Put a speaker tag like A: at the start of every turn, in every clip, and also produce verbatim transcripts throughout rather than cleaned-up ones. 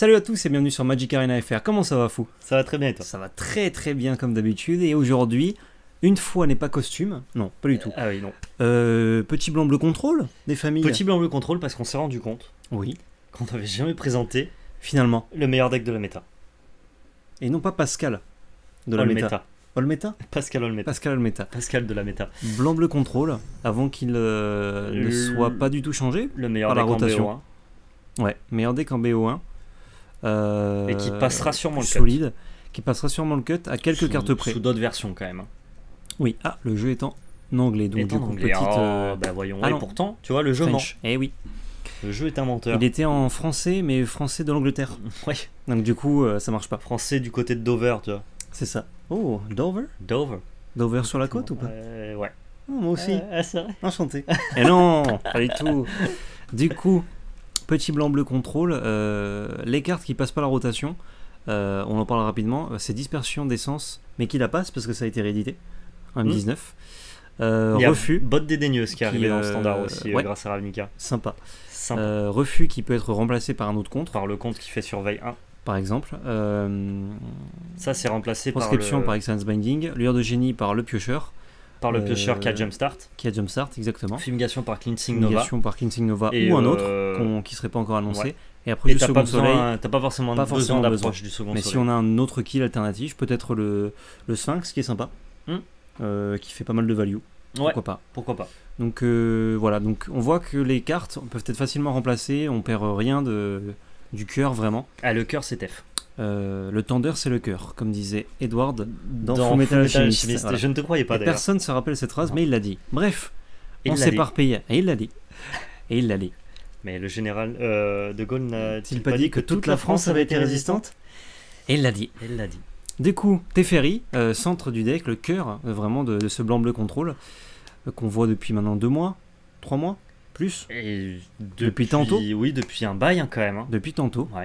A: Salut à tous et bienvenue sur Magic Arena F R. Comment ça va, fou?
B: Ça va très bien et toi?
A: Ça va très très bien comme d'habitude. Et aujourd'hui, une fois n'est pas costume. Non, pas du tout.
B: Ah oui, non.
A: Euh, petit blanc bleu contrôle des familles.
B: Petit blanc bleu contrôle parce qu'on s'est rendu compte
A: Oui,
B: qu'on n'avait jamais présenté
A: finalement.
B: le meilleur deck de la méta.
A: Et non pas Pascal de la
B: Olmeta.
A: méta. Olmeta
B: Pascal Olmeta.
A: Pascal Olmeta.
B: Pascal de la méta.
A: Blanc bleu contrôle avant qu'il euh, ne
B: Le-
A: soit pas du tout changé.
B: Le meilleur
A: Par la
B: deck en
A: rotation.
B: B O un.
A: Ouais, meilleur deck en B O un. Euh,
B: Et qui passera sûrement le cut.
A: solide. Qui passera sûrement le cut à quelques
B: Sous-
A: cartes près.
B: Sous d'autres versions quand même. hein.
A: Oui, ah, le jeu est en anglais. Donc
B: Et
A: du
B: en
A: coup,
B: anglais.
A: petite.
B: Oh,
A: euh,
B: bah voyons.
A: ah
B: et
A: non.
B: pourtant, tu vois, le jeu ment.
A: French. Eh oui.
B: Le jeu est un menteur.
A: Il était en français, mais français de l'Angleterre.
B: Ouais.
A: Donc du coup, euh, ça marche pas.
B: Français du côté de Dover, tu vois.
A: C'est ça. Oh, Dover
B: Dover.
A: Dover sur la côte ou pas
B: Euh, Ouais.
A: Oh, moi aussi.
B: Euh, c'est vrai.
A: Enchanté. Et non, pas du tout. Du coup, petit blanc bleu contrôle. euh, les cartes qui passent pas la rotation, euh, on en parle rapidement. euh, C'est dispersion d'essence, mais qui la passe parce que ça a été réédité en M dix-neuf. Euh,
B: Il y a
A: refus,
B: Botte dédaigneuse qui est
A: qui,
B: arrivé dans le
A: euh,
B: standard aussi euh,
A: ouais.
B: grâce à Ravnica.
A: sympa.
B: Sympa.
A: Euh, refus qui peut être remplacé par un autre contre,
B: Par le compte qui fait surveille un.
A: par exemple. Euh,
B: Ça, c'est remplacé par
A: Proscription
B: le,
A: par Excellence Binding. Lueur de génie par le piocheur,
B: par le
A: euh,
B: piocheur qui a Jumpstart.
A: qui a Jumpstart, exactement.
B: Fumigation par Cleansing Nova.
A: Fumigation par Cleansing Nova
B: Et
A: ou un
B: euh,
A: autre qu'on- qui serait pas encore annoncé.
B: ouais.
A: Et après
B: Et
A: du
B: t'as
A: second
B: pas,
A: soleil.
B: besoin, t'as pas forcément
A: pas
B: besoin
A: forcément
B: d'approche
A: besoin.
B: du second
A: Mais si
B: soleil.
A: on a un autre kill alternatif, peut-être le, le Sphinx qui est sympa,
B: Hmm.
A: euh, qui fait pas mal de value.
B: Ouais,
A: Pourquoi pas.
B: pourquoi pas.
A: Donc euh, voilà, donc on voit que les cartes peuvent être facilement remplacées, on perd rien de, du cœur vraiment.
B: Ah, le cœur, c'est F.
A: Euh, le tender c'est le cœur, comme disait Edward dans,
B: Dans
A: Fullmetal
B: Fullmetal
A: Alchemist.
B: Alchemist.
A: Voilà.
B: Je ne te croyais pas
A: Et
B: d'ailleurs.
A: personne ne se rappelle cette phrase,
B: Non.
A: mais il l'a dit. Bref,
B: Il
A: on
B: l'a dit.
A: s'éparpille. Et il l'a dit. Et il l'a dit.
B: Mais le général euh, de Gaulle n'a-t-il
A: N'a-t-il pas dit que toute la France avait été résistante? Et il l'a dit.
B: Il l'a dit.
A: Du coup, Teferi, euh, centre du deck, le cœur euh, vraiment de, de ce blanc-bleu contrôle, euh, qu'on voit depuis maintenant deux mois, trois mois, plus,
B: Et
A: Depuis tantôt
B: Oui, depuis un bail hein, quand même. hein.
A: depuis tantôt.
B: Ouais.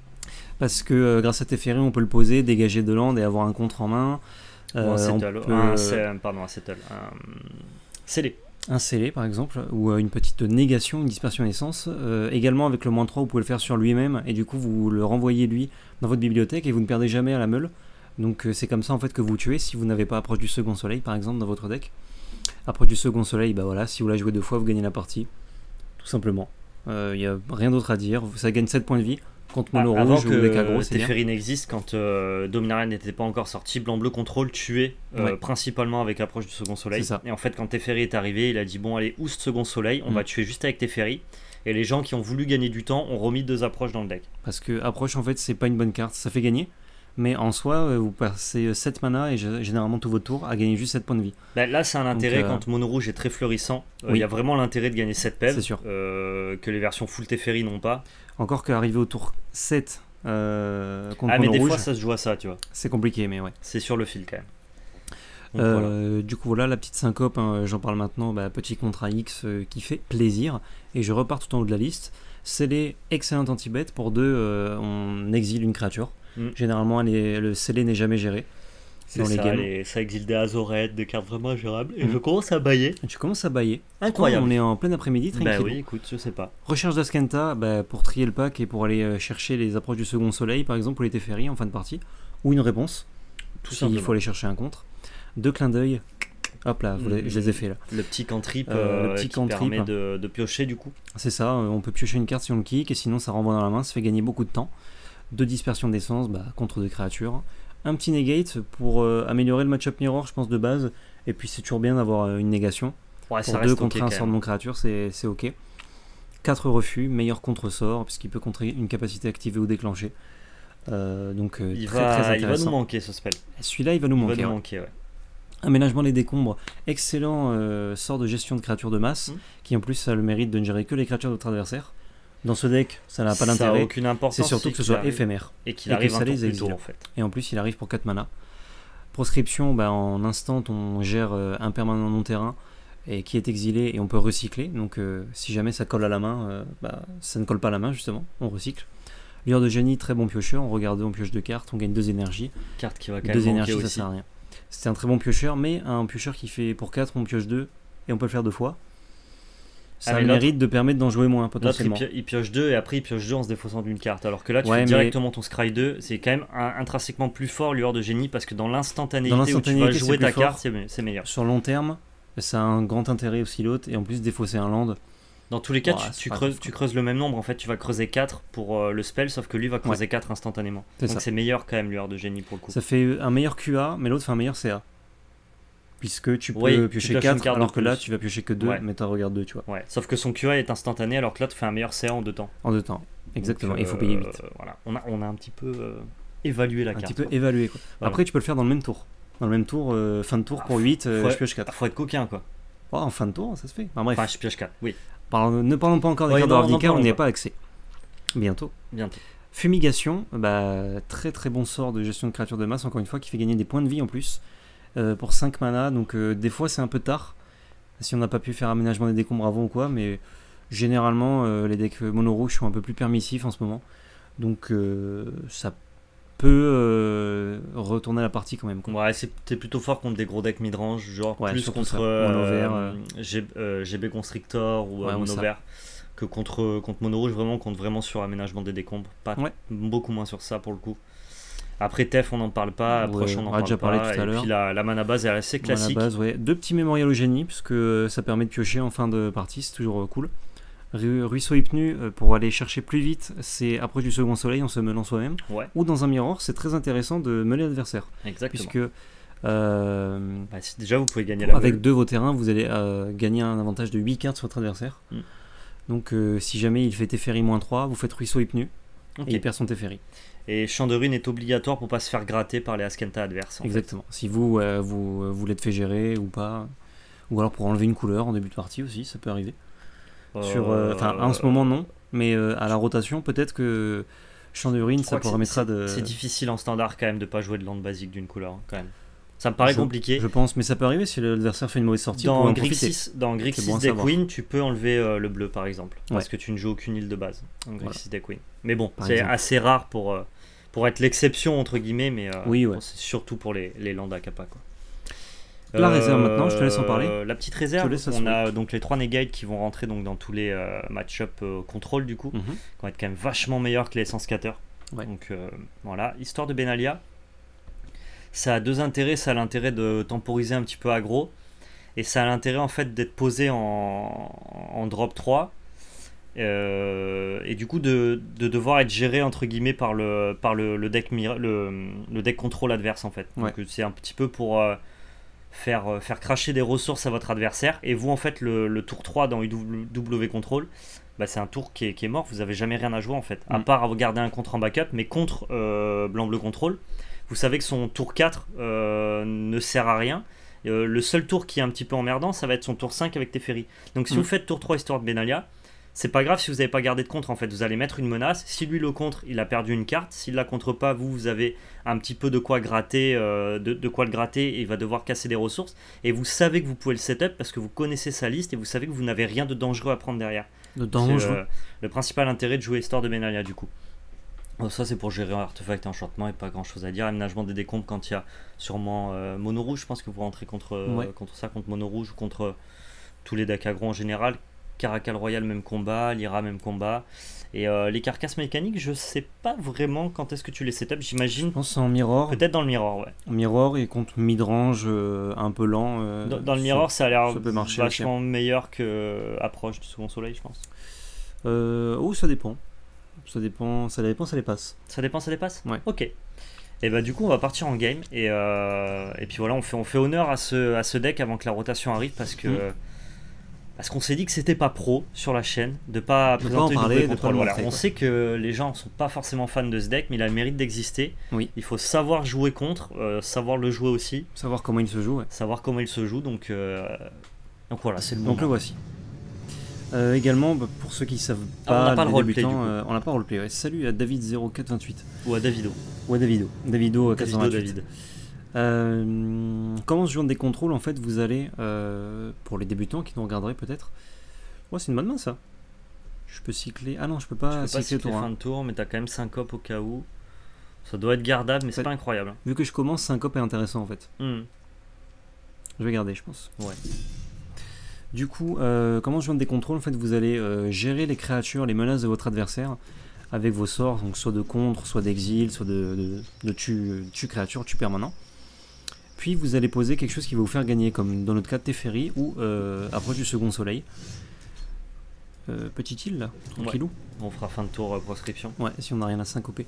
A: Parce que euh, grâce à Teferi, on peut le poser, dégager de land et avoir un contre en main.
B: Ou
A: Euh,
B: un
A: on
B: settle.
A: peut-
B: Un, c'est- pardon, un settle. Un... Scellé.
A: un scellé par exemple, ou euh, une petite négation, une dispersion essence. Euh, également avec le moins trois, vous pouvez le faire sur lui-même, et du coup vous le renvoyez lui dans votre bibliothèque et vous ne perdez jamais à la meule. Donc euh, c'est comme ça en fait que vous tuez si vous n'avez pas approche du second soleil par exemple dans votre deck. Approche du second soleil, bah voilà, si vous la jouez deux fois, vous gagnez la partie. Tout simplement. Il n'y a rien d'autre à dire, ça gagne sept points de vie. Contre mono
B: Ah, avant
A: rouge ou deck aggro,
B: que
A: c'est bien.
B: Teferi n'existe, quand euh, Dominaria n'était pas encore sorti, Blanc-Bleu Contrôle tuait euh,
A: Ouais.
B: principalement avec approche du second soleil.
A: C'est ça.
B: Et en fait, quand Teferi est arrivé, il a dit bon, allez, oust second soleil, on
A: Mm.
B: va tuer juste avec Teferi. Et les gens qui ont voulu gagner du temps ont remis deux approches dans le deck.
A: Parce que approche en fait c'est pas une bonne carte, ça fait gagner. Mais en soi, euh, vous passez sept mana et g- généralement tout votre tour à gagner juste sept points de vie.
B: Bah, là, c'est un intérêt
A: euh,
B: quand Mono Rouge est très fleurissant. Euh, Il
A: Oui.
B: y a vraiment l'intérêt de gagner sept P E V.
A: C'est sûr.
B: euh, que les versions full Teferi n'ont pas.
A: Encore qu'arriver au tour sept euh, contre
B: Ah, mais
A: mono
B: des
A: rouge,
B: fois, ça se joue à ça, tu vois.
A: c'est compliqué, mais ouais.
B: C'est sur le fil quand même. Donc, voilà.
A: Euh, Du coup, voilà la petite syncope, hein, j'en parle maintenant. Bah, petit contrat X euh, qui fait plaisir. Et je repars tout en haut de la liste. Scellé, excellent anti-bet. Pour deux, euh, on exile une créature.
B: Mm.
A: Généralement, elle est- le scellé n'est jamais géré
B: C'est
A: dans les
B: ça,
A: games.
B: les- ça exile des Azorette, des cartes vraiment ingérables. Et
A: Mm.
B: je commence à bailler.
A: Et tu commences à bailler.
B: Incroyable.
A: On est en plein après-midi,
B: Bah
A: tranquille.
B: oui, écoute, je sais pas.
A: Recherche d'Askenta bah, pour trier le pack et pour aller euh, chercher les approches du second soleil, par exemple, pour les Teferi en fin de partie. Ou une réponse.
B: Tout
A: Il
B: simplement.
A: faut aller chercher un contre. Deux clins d'œil. Hop là, vous
B: Mm.
A: les- je les ai fait là.
B: Le petit cantrip,
A: Euh,
B: euh,
A: le petit
B: qui
A: cantrip.
B: permet de, de piocher du coup.
A: C'est ça, euh, on peut piocher une carte si on le kick et sinon ça renvoie dans la main, ça fait gagner beaucoup de temps. Deux dispersions d'essence bah, contre deux créatures. Un petit negate pour euh, améliorer le match-up mirror, je pense, de base. Et puis c'est toujours bien d'avoir euh, une négation.
B: Ouais,
A: Pour
B: ça
A: deux
B: reste
A: contre
B: ok,
A: un
B: quand
A: sort de
B: même.
A: mon créature, c'est c'est ok. Quatre refus, meilleur contre-sort, puisqu'il peut contrer une capacité activée ou déclenchée. Euh, donc euh,
B: Il
A: très
B: va,
A: très
B: il va
A: intéressant.
B: nous manquer ce spell.
A: Celui-là, il va nous
B: Il
A: manquer.
B: va nous
A: ouais.
B: manquer, ouais.
A: Aménagement des décombres, excellent euh, sort de gestion de créatures de masse,
B: Mm.
A: qui en plus a le mérite de ne gérer que les créatures de votre adversaire. Dans ce deck, ça n'a pas
B: Ça a
A: d'intérêt,
B: aucune importance.
A: c'est surtout
B: c'est
A: que ce
B: qu'il
A: soit
B: arrive-
A: éphémère.
B: Et qu'il
A: et que
B: arrive
A: ça
B: un tour
A: les
B: plus
A: exile.
B: tôt en fait.
A: Et en plus, il arrive pour quatre mana. Proscription, bah, en instant, on gère euh, un permanent non-terrain et qui est exilé et on peut recycler. Donc euh, si jamais ça colle à la main, euh, bah, ça ne colle pas à la main justement, on recycle. Lueur de génie, très bon piocheur, on regarde, on pioche deux cartes, on gagne deux énergies.
B: Carte qui va quand
A: Deux
B: même manquer
A: énergies, ça
B: aussi.
A: sert à rien. C'était un très bon piocheur, mais un piocheur qui fait pour quatre, on pioche deux et on peut le faire deux fois. ça
B: Ah,
A: a
B: mais
A: le
B: l'autre-
A: mérite de permettre d'en jouer moins
B: L'autre, il,
A: potentiellement.
B: pio- il pioche deux et après il pioche deux en se défaussant d'une carte. Alors que là, tu
A: Ouais,
B: fais
A: mais-
B: directement ton scry deux. C'est quand même un- intrinsèquement plus fort, lueur de génie, parce que dans l'instantanéité
A: Dans
B: où tu vas
A: l'instantanéité,
B: jouer
A: c'est
B: ta
A: plus fort.
B: carte, c'est me- c'est meilleur.
A: Sur long terme, ça a un grand intérêt aussi l'autre, et en plus défausser un land.
B: Dans tous les cas,
A: Ouais,
B: tu,
A: c'est
B: tu
A: pas
B: creuses,
A: grave,
B: tu
A: quoi.
B: creuses le même nombre. En fait, tu vas creuser quatre pour euh, le spell, sauf que lui va creuser quatre instantanément.
A: C'est
B: Donc
A: ça.
B: c'est meilleur quand même, lueur de génie pour le coup.
A: Ça fait un meilleur Q A, mais l'autre fait un meilleur C A. Puisque tu peux
B: Oui, tu
A: piocher
B: pioches une
A: quatre,
B: carte de
A: alors que là
B: plus.
A: tu vas piocher que deux,
B: Ouais.
A: mais t'en regardes deux, tu vois,
B: Ouais. Sauf que son Q A est instantané, alors que l'autre fait un meilleur C A en deux temps.
A: en deux temps. Exactement,
B: Donc,
A: il faut
B: euh,
A: payer huit.
B: Voilà. On a, on a un petit peu euh, évalué la
A: Un
B: carte.
A: petit peu
B: quoi.
A: évalué, quoi.
B: Voilà.
A: Après, tu peux le faire dans le même tour. Dans le même tour, euh, fin de tour pour huit, euh,
B: faut-
A: je pioche quatre.
B: Faut être coquin, quoi.
A: Oh, en fin de tour, ça se fait. Enfin, bref,
B: Enfin, je pioche quatre, oui.
A: Parlons- ne parlons pas encore des
B: Ouais,
A: cartes
B: non,
A: de
B: n'en
A: Ravnica, on
B: parlons
A: n'y a
B: pas.
A: pas accès. Bientôt.
B: Bientôt.
A: Fumigation, bah, très très bon sort de gestion de créatures de masse, encore une fois, qui fait gagner des points de vie en plus, euh, pour cinq mana, donc euh, des fois c'est un peu tard, si on n'a pas pu faire aménagement des décombres avant ou quoi, mais généralement euh, les decks mono rouge sont un peu plus permissifs en ce moment, donc euh, ça peut euh, retourner la partie quand même, quoi.
B: Ouais, c'est- t'es plutôt fort contre des gros decks midrange, genre
A: Ouais,
B: plus
A: surtout
B: contre
A: ça.
B: euh,
A: Mono vert, euh.
B: G- euh, G B Constrictor ou euh,
A: Ouais, ou
B: Mono
A: ça.
B: vert, que contre, contre Mono rouge, vraiment, compte vraiment sur aménagement des décombres. Pas
A: Ouais.
B: beaucoup moins sur ça pour le coup. Après Tef, on n'en parle pas,
A: Ouais,
B: Approche, on
A: on
B: n'en
A: a
B: parle
A: déjà
B: pas.
A: parlé tout à
B: et
A: l'heure.
B: puis la, la mana base est assez
A: À la
B: classique.
A: base, ouais. Deux petits mémorials au génie, puisque euh, ça permet de piocher en fin de partie, c'est toujours euh, cool. Ru- Ruisseau Hypnu, euh, pour aller chercher plus vite, c'est approche du second soleil en se meulant soi-même.
B: Ouais,
A: Ou dans un mirror, c'est très intéressant de meuler l'adversaire.
B: exactement.
A: Puisque euh,
B: Bah, si- déjà, vous pouvez gagner la
A: avec
B: meule.
A: deux vos terrains, vous allez euh, gagner un avantage de huit cartes sur votre adversaire.
B: Mm.
A: Donc euh, si jamais il fait Teferi moins trois, vous faites Ruisseau Hypnu
B: Ok.
A: et il perd son Teferi.
B: Et Champ de Rune est obligatoire pour pas se faire gratter par les Askenta adverses. en fait.
A: Exactement. Si vous, euh, vous, euh, vous l'êtes fait gérer ou pas. Ou alors pour enlever une couleur en début de partie aussi, ça peut arriver. Sur, euh, enfin, en ce moment non, mais euh, à la rotation, peut-être que Champ de Ruine,
B: Je
A: ça
B: crois que c'est-
A: permettra
B: c'est-
A: de.
B: C'est difficile en standard quand même de pas jouer de land basique d'une couleur, hein, quand même. Ça me paraît
A: Je-
B: compliqué.
A: Je pense, mais ça peut arriver si l'adversaire fait une mauvaise sortie. Pour
B: Dans
A: en profiter.
B: Grixis, dans
A: C'est
B: Grixis
A: bon à
B: Deck
A: savoir.
B: Queen, tu peux enlever euh, le bleu par exemple, parce
A: Ouais.
B: que tu ne joues aucune île de base dans
A: Voilà.
B: Grixis Deck Queen. Mais bon,
A: Par
B: c'est
A: exemple.
B: assez rare pour, euh, pour être l'exception entre guillemets, mais euh,
A: Oui, ouais.
B: bon, c'est surtout pour les, les lands à Kappa, quoi.
A: La réserve maintenant, je te laisse en parler.
B: La petite réserve,
A: laisse
B: on
A: assurer.
B: a donc les trois negates qui vont rentrer donc dans tous les euh, match-up euh, contrôle du coup,
A: Mhm.
B: qui vont être quand même vachement meilleurs que les Essence Scatter.
A: Ouais.
B: Donc euh, voilà, histoire de Benalia. Ça a deux intérêts, ça a l'intérêt de temporiser un petit peu aggro, et ça a l'intérêt en fait d'être posé en, en drop trois, euh, et du coup de, de devoir être géré entre guillemets par le, par le, le deck mira- le, le deck contrôle adverse en fait.
A: Ouais.
B: Donc c'est un petit peu pour euh, faire, euh, faire cracher des ressources à votre adversaire, et vous en fait le, le tour trois dans U W contrôle, bah, c'est un tour qui est, qui est mort, vous avez jamais rien à jouer en fait, à
A: Mm.
B: part à garder un contre en backup, mais contre euh, blanc-bleu contrôle, vous savez que son tour quatre euh, ne sert à rien. Euh, le seul tour qui est un petit peu emmerdant, ça va être son tour cinq avec Teferi. Donc si
A: Mm.
B: vous faites tour trois histoire de Benalia, c'est pas grave si vous n'avez pas gardé de contre en fait, vous allez mettre une menace, si lui le contre, il a perdu une carte, s'il la contre pas, vous, vous avez un petit peu de quoi gratter, euh, de, de quoi le gratter, et il va devoir casser des ressources, et vous savez que vous pouvez le setup parce que vous connaissez sa liste, et vous savez que vous n'avez rien de dangereux à prendre derrière.
A: De
B: C'est
A: dangereux.
B: euh, le principal intérêt de jouer histoire de Benalia du coup. Bon, ça c'est pour gérer un artefact et enchantement, et pas grand chose à dire. Aménagement des décombres quand il y a sûrement euh, mono rouge, je pense que vous rentrez contre, euh,
A: Ouais.
B: contre ça, contre mono rouge ou contre euh, tous les decks aggro en général. Caracal Royal même combat, Lyra même combat. Et euh, les carcasses mécaniques, je sais pas vraiment quand est-ce que tu les setup, j'imagine
A: Je pense que c'est en mirror.
B: peut-être dans le mirror, ouais.
A: En mirror et contre midrange euh, un peu lent. euh,
B: Dans, dans le
A: ça-
B: mirror, ça a l'air
A: ça peut marcher
B: vachement meilleur que euh, approche du second soleil, je pense.
A: Euh, oh, ça dépend. Ça dépend, ça dépend, ça les passe.
B: Ça dépend, ça dépasse.
A: Ouais.
B: Ok. Et bah du coup on va partir en game, et, euh, et puis voilà, on fait, on fait honneur à ce, à ce deck avant que la rotation arrive, parce que
A: Mm.
B: parce qu'on s'est dit que c'était pas pro sur la chaîne de pas
A: De pas
B: présenter
A: en parler,
B: double
A: de pas
B: contrôle.
A: le
B: Voilà.
A: montrer,
B: On
A: quoi.
B: sait que les gens sont pas forcément fans de ce deck, mais il a le mérite d'exister.
A: Oui.
B: Il faut savoir jouer contre, euh, savoir le jouer aussi,
A: Savoir comment il se joue. Ouais.
B: savoir comment il se joue, donc euh, donc voilà, c'est le
A: Donc le
B: moment.
A: voici. Euh, également, bah, pour ceux qui savent
B: Ah, on
A: pas,
B: n'a pas
A: les
B: le roleplay,
A: débutants,
B: du coup.
A: euh, on n'a pas roleplay. Ouais. Salut à David zéro quatre vingt-huit.
B: Ou à Davido.
A: Ou à Davido. Davido euh,
B: Davido,
A: quatre cent vingt-huit.
B: David.
A: Euh, comment se jouant des contrôles, en fait, vous allez, euh, pour les débutants qui nous regarderaient peut-être, ouais, c'est une bonne main ça. Je peux cycler. Ah non, je peux
B: Tu
A: pas
B: peux pas
A: cycler
B: cycler
A: tour
B: fin
A: un.
B: de tour, mais t'as quand même syncope au cas où. Ça doit être gardable, mais c'est
A: Ouais.
B: pas incroyable.
A: Vu que je commence, syncope est intéressant en fait.
B: Hmm.
A: Je vais garder, je pense.
B: Ouais.
A: Du coup, euh, comment jouer des contrôles, en fait, vous allez euh, gérer les créatures, les menaces de votre adversaire avec vos sorts, donc soit de contre, soit d'exil, soit de, de, de tue, tue créature, tue permanent. Puis vous allez poser quelque chose qui va vous faire gagner, comme dans notre cas Teferi ou euh, approche du second soleil. Euh, petite île là, tranquillou.
B: Ouais. On fera fin de tour euh, proscription.
A: Ouais, si on n'a rien à syncoper.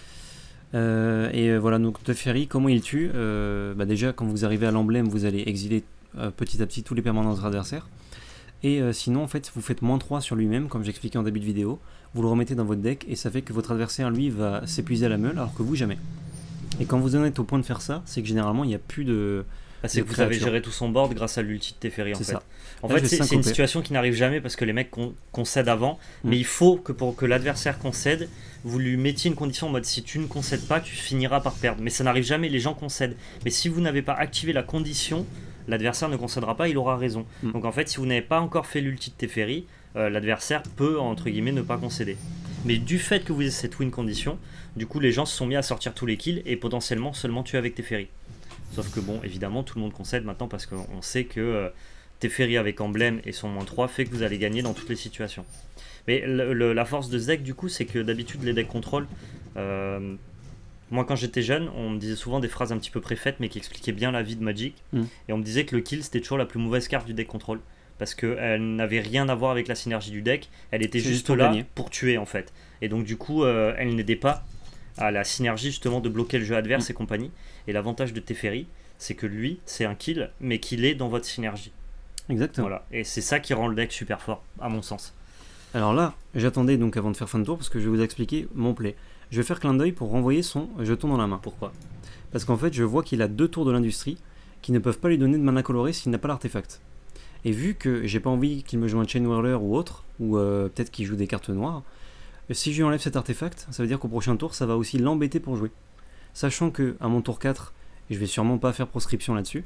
A: Euh, et euh, voilà, donc Teferi, comment il tue euh, bah déjà, quand vous arrivez à l'emblème, vous allez exiler euh, petit à petit tous les permanents de votre adversaire. Et euh, sinon, en fait, vous faites moins trois sur lui-même, comme j'expliquais en début de vidéo. Vous le remettez dans votre deck et ça fait que votre adversaire, lui, va s'épuiser à la meule, alors que vous, jamais. Et quand vous en êtes au point de faire ça, c'est que généralement, il n'y a plus de.
B: Bah, c'est que vous avez géré tout son board grâce à l'ulti de Teferi en fait.
A: Ça.
B: En
A: Là,
B: fait, c'est une situation qui n'arrive jamais parce que les mecs con concèdent avant, mm. mais il faut que pour que l'adversaire concède, vous lui mettiez une condition en mode si tu ne concèdes pas, tu finiras par perdre. Mais ça n'arrive jamais, les gens concèdent. Mais si vous n'avez pas activé la condition, l'adversaire ne concédera pas, il aura raison. Mm. Donc en fait, si vous n'avez pas encore fait l'ulti de Teferi, euh, l'adversaire peut, entre guillemets, ne pas concéder. Mais du fait que vous ayez cette win condition, du coup, les gens se sont mis à sortir tous les kills et potentiellement seulement tuer avec Teferi. Sauf que bon, évidemment, tout le monde concède maintenant parce qu'on sait que euh, Teferi avec emblème et son moins trois fait que vous allez gagner dans toutes les situations. Mais le, le, la force de ce deck, du coup, c'est que d'habitude, les decks contrôle, euh, moi quand j'étais jeune, on me disait souvent des phrases un petit peu préfaites mais qui expliquaient bien la vie de Magic. Mm. Et on me disait que le kill, c'était toujours la plus mauvaise carte du deck contrôle. Parce qu'elle n'avait rien à voir avec la synergie du deck, elle était juste, juste là gagner. Pour tuer en fait. Et donc du coup, euh, elle n'aidait pas à la synergie justement de bloquer le jeu adverse mm. et compagnie. Et l'avantage de Teferi, c'est que lui, c'est un kill, mais qu'il est dans votre synergie.
A: Exactement.
B: Voilà. Et c'est ça qui rend le deck super fort, à mon sens.
A: Alors là, j'attendais donc avant de faire fin de tour, parce que je vais vous expliquer mon play. Je vais faire clin d'œil pour renvoyer son jeton dans la main.
B: Pourquoi?
A: Parce qu'en fait, je vois qu'il a deux tours de l'industrie qui ne peuvent pas lui donner de mana colorée s'il n'a pas l'artefact. Et vu que j'ai pas envie qu'il me joue un Chain Whirler ou autre, ou euh, peut-être qu'il joue des cartes noires, si je lui enlève cet artefact, ça veut dire qu'au prochain tour, ça va aussi l'embêter pour jouer. Sachant que à mon tour quatre, je vais sûrement pas faire proscription là-dessus,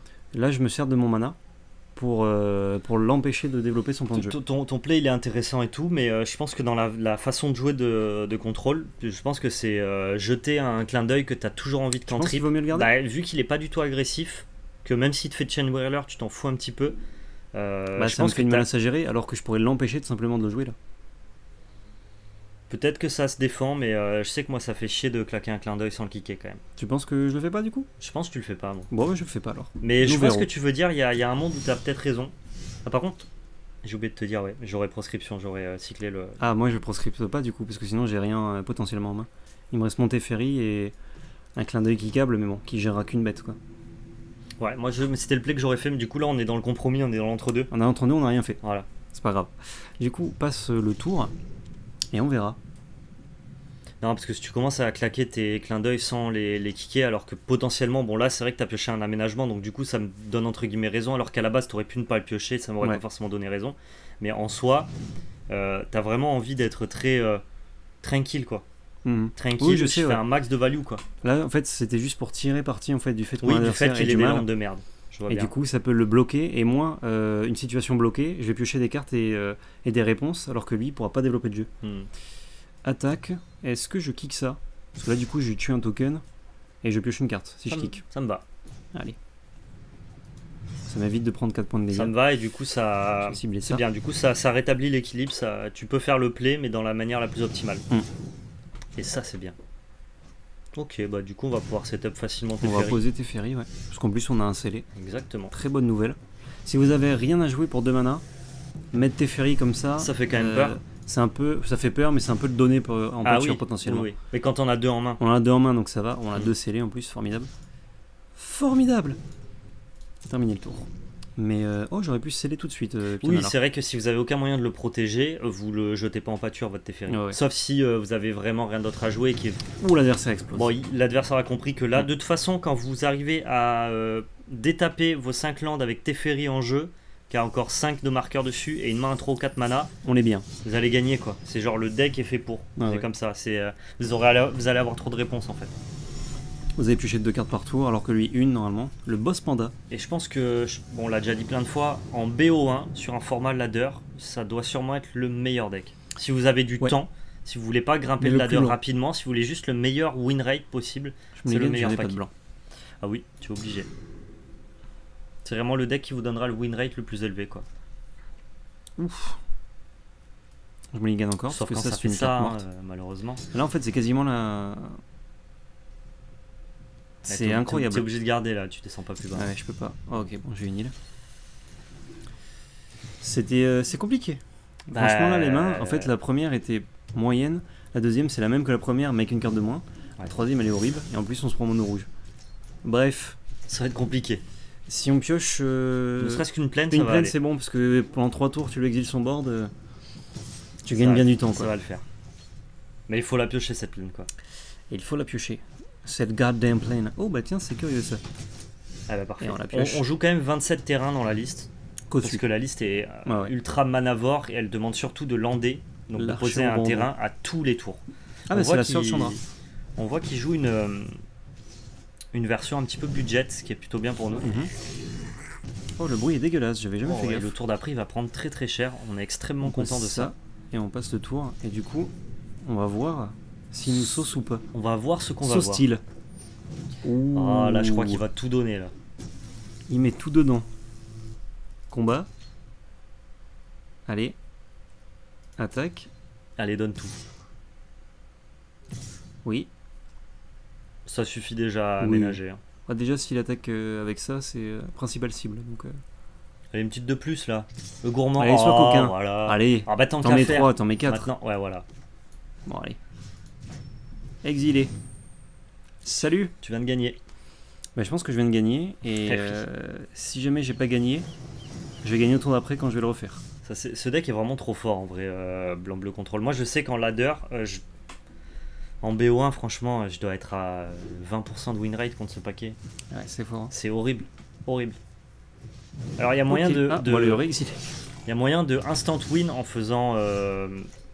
A: là je me sers de mon mana pour, euh, pour l'empêcher de développer son plan de jeu.
B: Ton, ton play il est intéressant et tout, mais euh, je pense que dans la, la façon de jouer de, de contrôle, je pense que c'est euh, jeter un clin d'œil que tu as toujours envie de cantrip.
A: Vaut mieux le garder.
B: Bah, vu qu'il est pas du tout agressif, que même s'il te fait Chain Whirler, tu t'en fous un petit peu.
A: Euh, bah, je ça pense me fait une menace à gérer alors que je pourrais l'empêcher tout simplement de le jouer là.
B: Peut-être que ça se défend, mais euh, je sais que moi ça fait chier de claquer un clin d'œil sans le kicker quand même.
A: Tu penses que je le fais pas du coup?
B: Je pense que tu le fais pas. Bon,
A: bon bah, je le fais pas alors.
B: Mais Nous je vois ce que tu veux dire, il y, y a un monde où tu as peut-être raison. Ah, par contre, j'ai oublié de te dire, ouais, j'aurais proscription, j'aurais euh, cyclé le.
A: Ah, moi je proscripte pas du coup, parce que sinon j'ai rien euh, potentiellement en main. Il me reste mon Teferi et un clin d'œil kickable, mais bon, qui gérera qu'une bête quoi.
B: Ouais, moi je... c'était le play que j'aurais fait, mais du coup là on est dans le compromis, on est dans l'entre-deux.
A: On est entre-deux, on n'a rien fait.
B: Voilà.
A: C'est pas grave. Du coup, passe le tour et on verra.
B: Non, parce que si tu commences à claquer tes clins d'œil sans les, les kicker, alors que potentiellement, bon là c'est vrai que tu as pioché un aménagement, donc du coup ça me donne entre guillemets raison, alors qu'à la base tu aurais pu ne pas le piocher, ça m'aurait ouais. pas forcément donné raison. Mais en soi, euh, tu as vraiment envie d'être très euh, tranquille quoi. Mmh. Tranquille, oui, je sais, ouais. un max de value quoi.
A: Là en fait c'était juste pour tirer parti en fait du fait que
B: oui,
A: mon
B: du fait qu'il ait des landes de merde.
A: Et bien. Du coup ça peut le bloquer, et moi euh, une situation bloquée, je vais piocher des cartes et, euh, et des réponses, alors que lui il pourra pas développer de jeu. Mmh. Attaque, est-ce que je kick ça? Parce que là du coup je tue un token et je pioche une carte si
B: ça
A: je
B: me,
A: kick.
B: Ça me va.
A: Allez. Ça m'évite de prendre quatre points de dégâts.
B: Ça me va et du coup ça... C'est bien, du coup ça, ça rétablit l'équilibre, ça... tu peux faire le play mais dans la manière la plus optimale. Mm. Et ça c'est bien. Ok, bah du coup on va pouvoir setup facilement Teferi.
A: On va poser Teferi, ouais. Parce qu'en plus on a un scellé.
B: Exactement.
A: Très bonne nouvelle. Si vous avez rien à jouer pour deux mana, mettre Teferi comme ça...
B: Ça fait quand même euh... peur.
A: C'est un peu, ça fait peur, mais c'est un peu le donner pour, en
B: ah
A: pâture
B: oui,
A: potentiellement.
B: Oui, oui. Mais quand on a deux en main.
A: On a deux en main, donc ça va. On a mmh. deux scellés en plus, formidable. Formidable. Terminé le tour. Mais euh, oh, j'aurais pu sceller tout de suite. Euh,
B: oui, c'est vrai que si vous avez aucun moyen de le protéger, vous le jetez pas en pâture votre Teferi. Oh, ouais. Sauf si euh, vous avez vraiment rien d'autre à jouer et qui est...
A: Ou l'adversaire explose.
B: Bon, l'adversaire a compris que là, mmh. de toute façon, quand vous arrivez à euh, détaper vos cinq landes avec Teferi en jeu, qui a encore cinq de marqueurs dessus et une main trois ou quatre mana,
A: on est bien.
B: Vous allez gagner quoi. C'est genre le deck est fait pour. Ah, c'est ouais. comme ça. C'est euh, vous aurez vous allez avoir trop de réponses en fait.
A: Vous avez pioché deux cartes par tour alors que lui une normalement. Le boss panda.
B: Et je pense que bon on l'a déjà dit plein de fois, en B O un sur un format ladder, ça doit sûrement être le meilleur deck. Si vous avez du ouais. temps, si vous voulez pas grimper le, le ladder rapidement, si vous voulez juste le meilleur win rate possible, c'est le meilleur pack. Ah oui, tu es obligé. C'est vraiment le deck qui vous donnera le win rate le plus élevé quoi.
A: Ouf. Je me gagne encore,
B: Sauf
A: parce
B: quand
A: que
B: ça,
A: ça, c'est
B: fait
A: une
B: ça,
A: carte
B: hein,
A: morte.
B: euh, malheureusement.
A: Là, en fait, c'est quasiment la... C'est
B: T'es
A: incroyable.
B: obligé de garder là, tu descends pas plus bas.
A: Ah ouais, je peux pas. Oh, ok, bon, j'ai une île. C'était, euh, c'est compliqué.
B: Bah,
A: Franchement, là, les mains, en fait, la première était moyenne. La deuxième, c'est la même que la première, mais avec une carte de moins. La
B: Ouais.
A: troisième, elle est horrible. Et en plus, on se prend mono rouge. Bref,
B: Ça va être compliqué.
A: si on pioche... euh,
B: Ne serait-ce qu'une plaine, ça
A: une
B: va
A: plaine,
B: aller.
A: c'est bon, parce que pendant trois tours, tu lui exiles son board. euh, Tu
B: Ça
A: gagnes
B: va-
A: bien du temps,
B: Ça
A: quoi.
B: va le faire. Mais il faut la piocher cette plaine quoi.
A: Et il faut la piocher. Cette goddamn plane. Oh, bah tiens, c'est curieux, ça.
B: Ah bah parfait.
A: Et on la
B: On,
A: pioche.
B: on joue quand même vingt-sept terrains dans la liste. Parce
A: Qu'au-dessus.
B: que la liste est euh,
A: Ouais, ouais.
B: ultra manavore et elle demande surtout de lander. Donc de
A: L'archer
B: poser
A: au
B: un
A: bon
B: terrain à tous les tours.
A: Ah,
B: On
A: bah
B: voit
A: c'est la
B: qu'il-
A: sœur de Chandra.
B: On voit qu'il joue une, euh, une version un petit peu budget, ce qui est plutôt bien pour nous.
A: Mhm. Oh, le bruit est dégueulasse, j'avais jamais
B: Oh,
A: fait
B: ouais,
A: gaffe.
B: le tour d'après il va prendre très très cher. On est extrêmement
A: On passe
B: content de ça.
A: Et on passe le tour. Et du coup, on va voir s'il nous sauce ou pas.
B: On va voir ce qu'on va voir.
A: Sauce-t-il.
B: Ah là je crois qu'il va tout donner là.
A: Il met tout dedans. Combat. Allez. Attaque.
B: Allez donne tout.
A: Oui.
B: Ça suffit déjà à
A: Oui.
B: aménager. hein.
A: Ah, déjà, s'il attaque euh, avec ça, c'est euh, principale cible. Donc, euh,
B: Allez une petite de plus là. Le gourmand.
A: Allez, sois
B: Oh,
A: coquin.
B: Voilà.
A: Allez.
B: Ah bah tant
A: T'en
B: qu'à
A: mets
B: faire.
A: trois, t'en mets quatre.
B: Maintenant, ouais voilà.
A: Bon, allez. Exilé. Salut.
B: Tu viens de gagner.
A: Bah, je pense que je viens de gagner. Et
B: F I.
A: euh, si jamais j'ai pas gagné, je vais gagner au tour d'après quand je vais le refaire.
B: Ça, c'est- ce deck est vraiment trop fort en vrai, euh, blanc-bleu contrôle. Moi je sais qu'en ladder, euh, je- en B O un, franchement, je dois être à vingt pour cent de win rate contre ce paquet.
A: Ouais, c'est fort. hein.
B: C'est horrible. Horrible. Alors il y a moyen
A: Ok.
B: de.
A: Ah,
B: de-
A: on va le réexilé.
B: Il y a moyen de instant win en faisant. euh,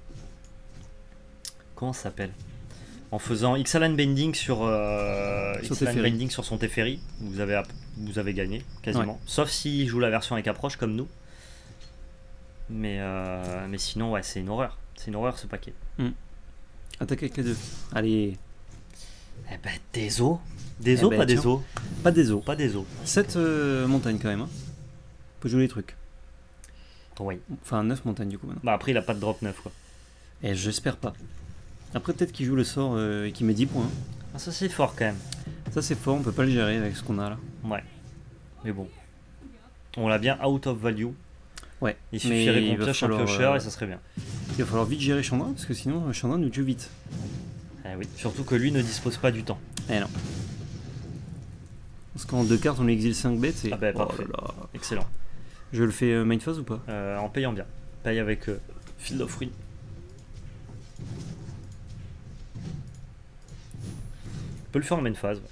B: Comment ça s'appelle? En faisant Ixalan Bending sur, euh,
A: Sur
B: Ixalan
A: Teferi.
B: Bending sur son Teferi. Vous avez, app- vous avez gagné quasiment. Sauf s'il joue la version avec approche comme nous. Mais, euh, mais sinon, ouais, c'est une horreur. C'est une horreur ce paquet.
A: Attaque avec les deux. Allez.
B: Eh ben, des os. Des os,
A: Eh ben,
B: pas des
A: tiens.
B: os.
A: Pas des os.
B: Pas des os.
A: sept montagnes quand même. Hein. On peut jouer les trucs.
B: Oui.
A: Enfin, neuf montagnes du coup maintenant.
B: Bah après, il a pas de drop neuf quoi.
A: Et j'espère pas. Après, peut-être qu'il joue le sort euh, et qu'il met dix points.
B: Ah, ça, c'est fort quand même.
A: Ça, c'est fort, on peut pas le gérer avec ce qu'on a là.
B: Ouais. Mais bon. On l'a bien out of value.
A: Ouais.
B: Il
A: Mais
B: suffirait
A: il
B: qu'on
A: va
B: pioche un
A: falloir,
B: piocheur
A: euh,
B: et ça serait bien.
A: Il va falloir vite gérer Chandra parce que sinon, euh, Chandra nous tue vite.
B: Eh oui. Surtout que lui ne dispose pas du temps.
A: Eh non. Parce qu'en deux cartes, on lui exile cinq bêtes et.
B: Ah bah,
A: Oh
B: parfait.
A: là là.
B: Excellent.
A: Je le fais euh, main phase ou pas?
B: Euh, en payant bien. Paye avec euh, Field of Ruin. On peut le faire en main phase. ouais.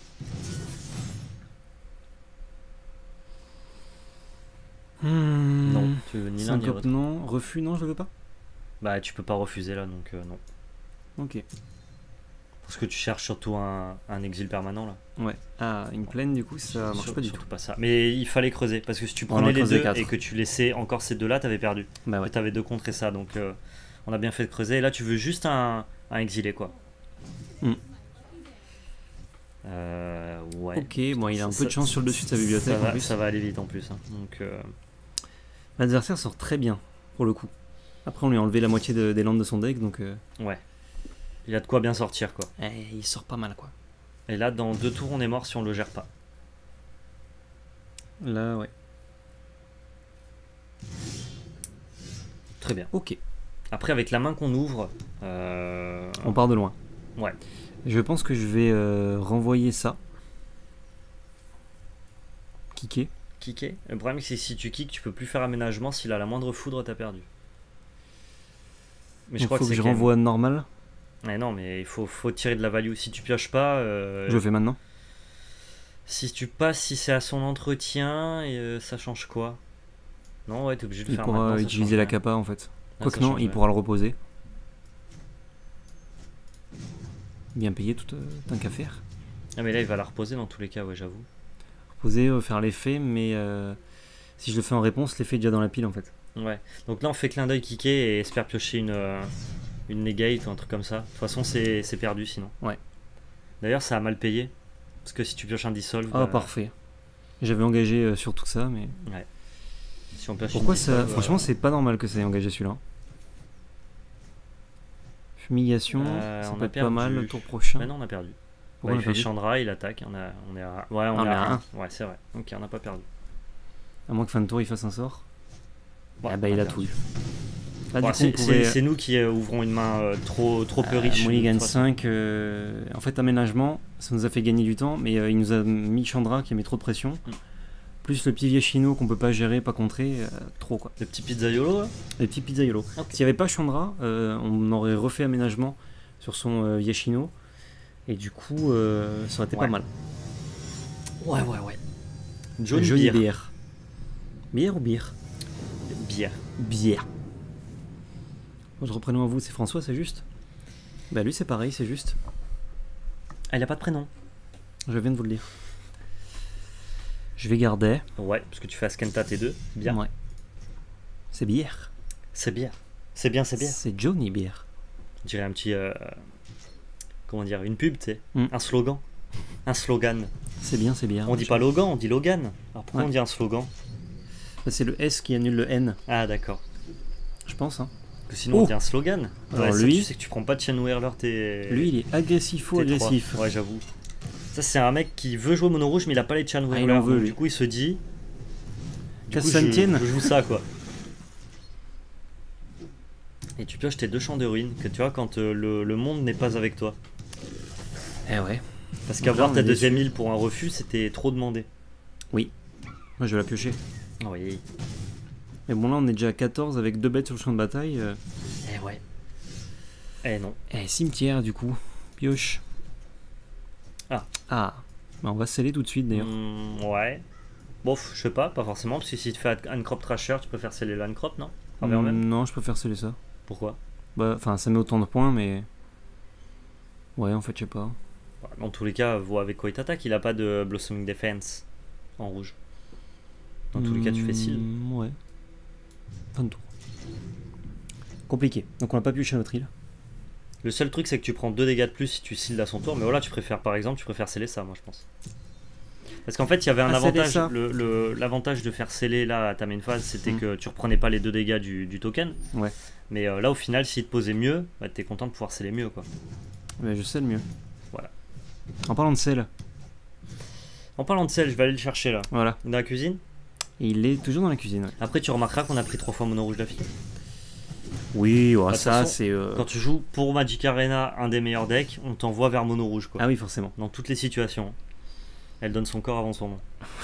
A: Hmm.
B: Non, tu veux ni l'un ni
A: Syncope,
B: l'autre.
A: non. Refus, non, je le veux pas.
B: Bah tu peux pas refuser là donc euh, non.
A: Ok.
B: Parce que tu cherches surtout un, un exil permanent là.
A: Ouais. Ah, une plaine, du coup, ça marche
B: Sur-
A: pas du
B: surtout
A: tout.
B: pas ça. Mais il fallait creuser parce que si tu
A: On en
B: prenais les
A: creusait
B: deux
A: quatre.
B: et que tu laissais encore ces deux là, t'avais perdu.
A: Bah ouais.
B: T'avais deux contre et ça donc euh, on a bien fait de creuser. Et là tu veux juste un, un exilé quoi.
A: Hmm.
B: Euh, ouais.
A: Ok, bon, il a un
B: Ça-
A: peu de chance
B: ça-
A: sur le dessus de sa
B: Ça
A: bibliothèque en
B: va,
A: plus.
B: ça va aller vite en plus. hein. Donc euh,
A: L'adversaire sort très bien, pour le coup. Après, on lui a enlevé la moitié de- des landes de son deck, donc euh,
B: ouais. Il a de quoi bien sortir quoi.
A: eh, il sort pas mal, quoi.
B: Et là dans deux tours on est mort si on le gère pas.
A: Là, ouais.
B: Très bien.
A: Ok,
B: Après avec la main qu'on ouvre, euh,
A: on part de loin.
B: Ouais.
A: Je pense que je vais euh, renvoyer ça. Kicker.
B: kicker. Le problème c'est que si tu kicks, tu peux plus faire aménagement. S'il a la moindre foudre, t'as perdu. Mais je
A: Donc,
B: crois
A: faut
B: que,
A: que,
B: c'est
A: je
B: quand même-
A: renvoie normal.
B: Ouais, non, mais il faut, faut tirer de la value. Si tu pioches pas, euh,
A: Je le fais maintenant.
B: si tu passes, si c'est à son entretien, et, euh, ça change quoi? Non, ouais, t'es obligé de le
A: Il
B: faire
A: pourra
B: maintenant, ça
A: utiliser
B: change
A: la
B: rien.
A: capa en fait.
B: Ah,
A: Quoique
B: ça
A: non,
B: change
A: il
B: rien.
A: pourra le reposer. Bien payé, tout, euh, tant qu'à faire.
B: Ah, mais là, il va la reposer dans tous les cas, ouais, j'avoue.
A: Reposer, euh, faire l'effet, mais euh, si je le fais en réponse, l'effet est déjà dans la pile en fait.
B: Ouais. Donc là, on fait clin d'œil kicker et espère piocher une, euh, une negate ou un truc comme ça. De toute façon, c'est c'est perdu sinon.
A: Ouais.
B: D'ailleurs, ça a mal payé. Parce que si tu pioches un dissolve.
A: Ah,
B: bah,
A: parfait. J'avais engagé euh, sur tout ça, mais.
B: Ouais. Si on pioche
A: Pourquoi
B: une
A: ça...
B: dispel,
A: Franchement,
B: euh,
A: c'est pas normal que ça ait engagé celui-là. Fumigation,
B: Euh,
A: ça
B: on
A: peut
B: a
A: être pas
B: perdu.
A: mal le tour prochain.
B: Bah non, on a perdu.
A: Pourquoi
B: Ouais,
A: on
B: il
A: a
B: fait
A: perdu
B: Chandra, il attaque. On, a, on est à... Ouais, on,
A: Ah,
B: est
A: on est
B: à
A: à
B: un.
A: un.
B: Ouais, c'est vrai. Ok, on n'a pas perdu.
A: À moins que fin de tour il fasse un sort.
B: Ouais,
A: Ah bah
B: on
A: il a
B: perdu.
A: tout eu. Là,
B: Bon,
A: du coup,
B: c'est
A: on pouvait...
B: c'est- c'est nous qui euh, ouvrons une main euh, trop, trop peu
A: Euh,
B: riche.
A: Mulligan
B: de toute façon.
A: cinq, euh, en fait aménagement, ça nous a fait gagner du temps, mais euh, il nous a mis Chandra qui a mis trop de pression.
B: Mm.
A: Plus le petit Viachino qu'on peut pas gérer, pas contrer, euh, trop quoi.
B: Le petit pizzaiolo là.
A: Les petits pizzaiolo.
B: Ok.
A: S'il n'y avait pas Chandra, euh, on aurait refait aménagement sur son euh, Viachino, et du coup euh, ça aurait été
B: Ouais.
A: pas mal.
B: Ouais, ouais, ouais. Johnny
A: Johnny
B: Beer.
A: Bière. Bière ou bière
B: Bière.
A: Bière. Votre prénom à vous, c'est François, c'est juste? Bah lui c'est pareil, c'est juste.
B: Ah, il a pas de prénom.
A: Je viens de vous le dire. Je vais garder.
B: Ouais, parce que tu fais Askenta T deux. Bien.
A: Ouais. C'est bière.
B: C'est bière. C'est bien, c'est bière.
A: C'est Johnny Bière.
B: Je dirais un petit. euh, Comment dire, une pub, tu sais.
A: Mm.
B: Un slogan. Un slogan.
A: C'est bien, c'est bien.
B: On dit pas Logan, on dit Logan. Alors pourquoi
A: Ouais.
B: on dit un slogan?
A: Bah, c'est le S qui annule le N,
B: Ah, d'accord.
A: je pense. Hein.
B: Que sinon
A: Oh.
B: on dit un slogan.
A: Alors
B: Ouais, ça,
A: lui-
B: tu sais que tu prends pas de Chen Whirler, t'es.
A: Lui, il est agressifo
B: t'es trois.
A: agressif.
B: Ouais, j'avoue. Ça, c'est un mec qui veut jouer mono rouge, mais il a pas les Chan
A: Ah, il
B: Whirler.
A: en veut,
B: donc
A: lui.
B: du coup, il se dit. Du
A: Qu'à
B: coup,
A: ça
B: je,
A: ne tienne.
B: je joue ça, quoi. Et tu pioches tes deux champs de ruines, que tu vois, quand euh, le, le monde n'est pas avec toi.
A: Eh ouais.
B: Parce
A: Donc là,
B: qu'avoir
A: on
B: ta
A: est
B: deuxième île pour un refus, c'était trop demandé.
A: Moi, je vais la piocher.
B: Oui.
A: Mais bon, là, on est déjà à quatorze avec deux bêtes sur le champ de bataille. euh.
B: Eh ouais. Eh non.
A: Eh, cimetière, du coup. Pioche.
B: Ah.
A: Ah. Bah, on va sceller tout de suite, d'ailleurs.
B: Hmm, ouais. Bon, f- je sais pas, pas forcément, parce que si tu fais Uncrop Trasher, tu peux faire sceller l'Uncrop, non Travers même.
A: Mm, non, je préfère sceller ça.
B: Pourquoi?
A: Bah, enfin, ça met autant de points, mais... Ouais, en fait, je sais pas.
B: Bah, dans tous les cas, vois avec quoi il t'attaque, il a pas de Blossoming Defense en rouge. Dans tous les cas, tu fais seal.
A: Mm, Ouais. Fin de tour. Compliqué. Donc, on n'a pas pioché notre île.
B: Le seul truc, c'est que tu prends deux dégâts de plus si tu seals à son tour, mais voilà, tu préfères, par exemple, tu préfères sceller ça, moi je pense. Parce qu'en fait, il y avait un
A: Ah, sceller
B: avantage.
A: ça.
B: le- le- L'avantage de faire sceller là à ta main phase, c'était
A: Mm.
B: que tu reprenais pas les deux dégâts du, du token.
A: Ouais.
B: Mais euh, là, au final, s'il te posait mieux, bah, t'es content de pouvoir sceller mieux, quoi.
A: Mais je sais le mieux.
B: Voilà.
A: En parlant de sel,
B: En parlant de sel, je vais aller le chercher là.
A: voilà.
B: Dans la cuisine.
A: Et il est toujours dans la cuisine. Ouais.
B: Après, tu remarqueras qu'on a pris trois fois mono rouge d'affilée.
A: Oui, ouais,
B: Bah, de
A: ça,
B: toute façon,
A: c'est... euh,
B: Quand tu joues pour Magic Arena, un des meilleurs decks, on t'envoie vers mono rouge, quoi.
A: Ah oui, forcément.
B: Dans toutes les situations. Elle donne son corps avant son nom.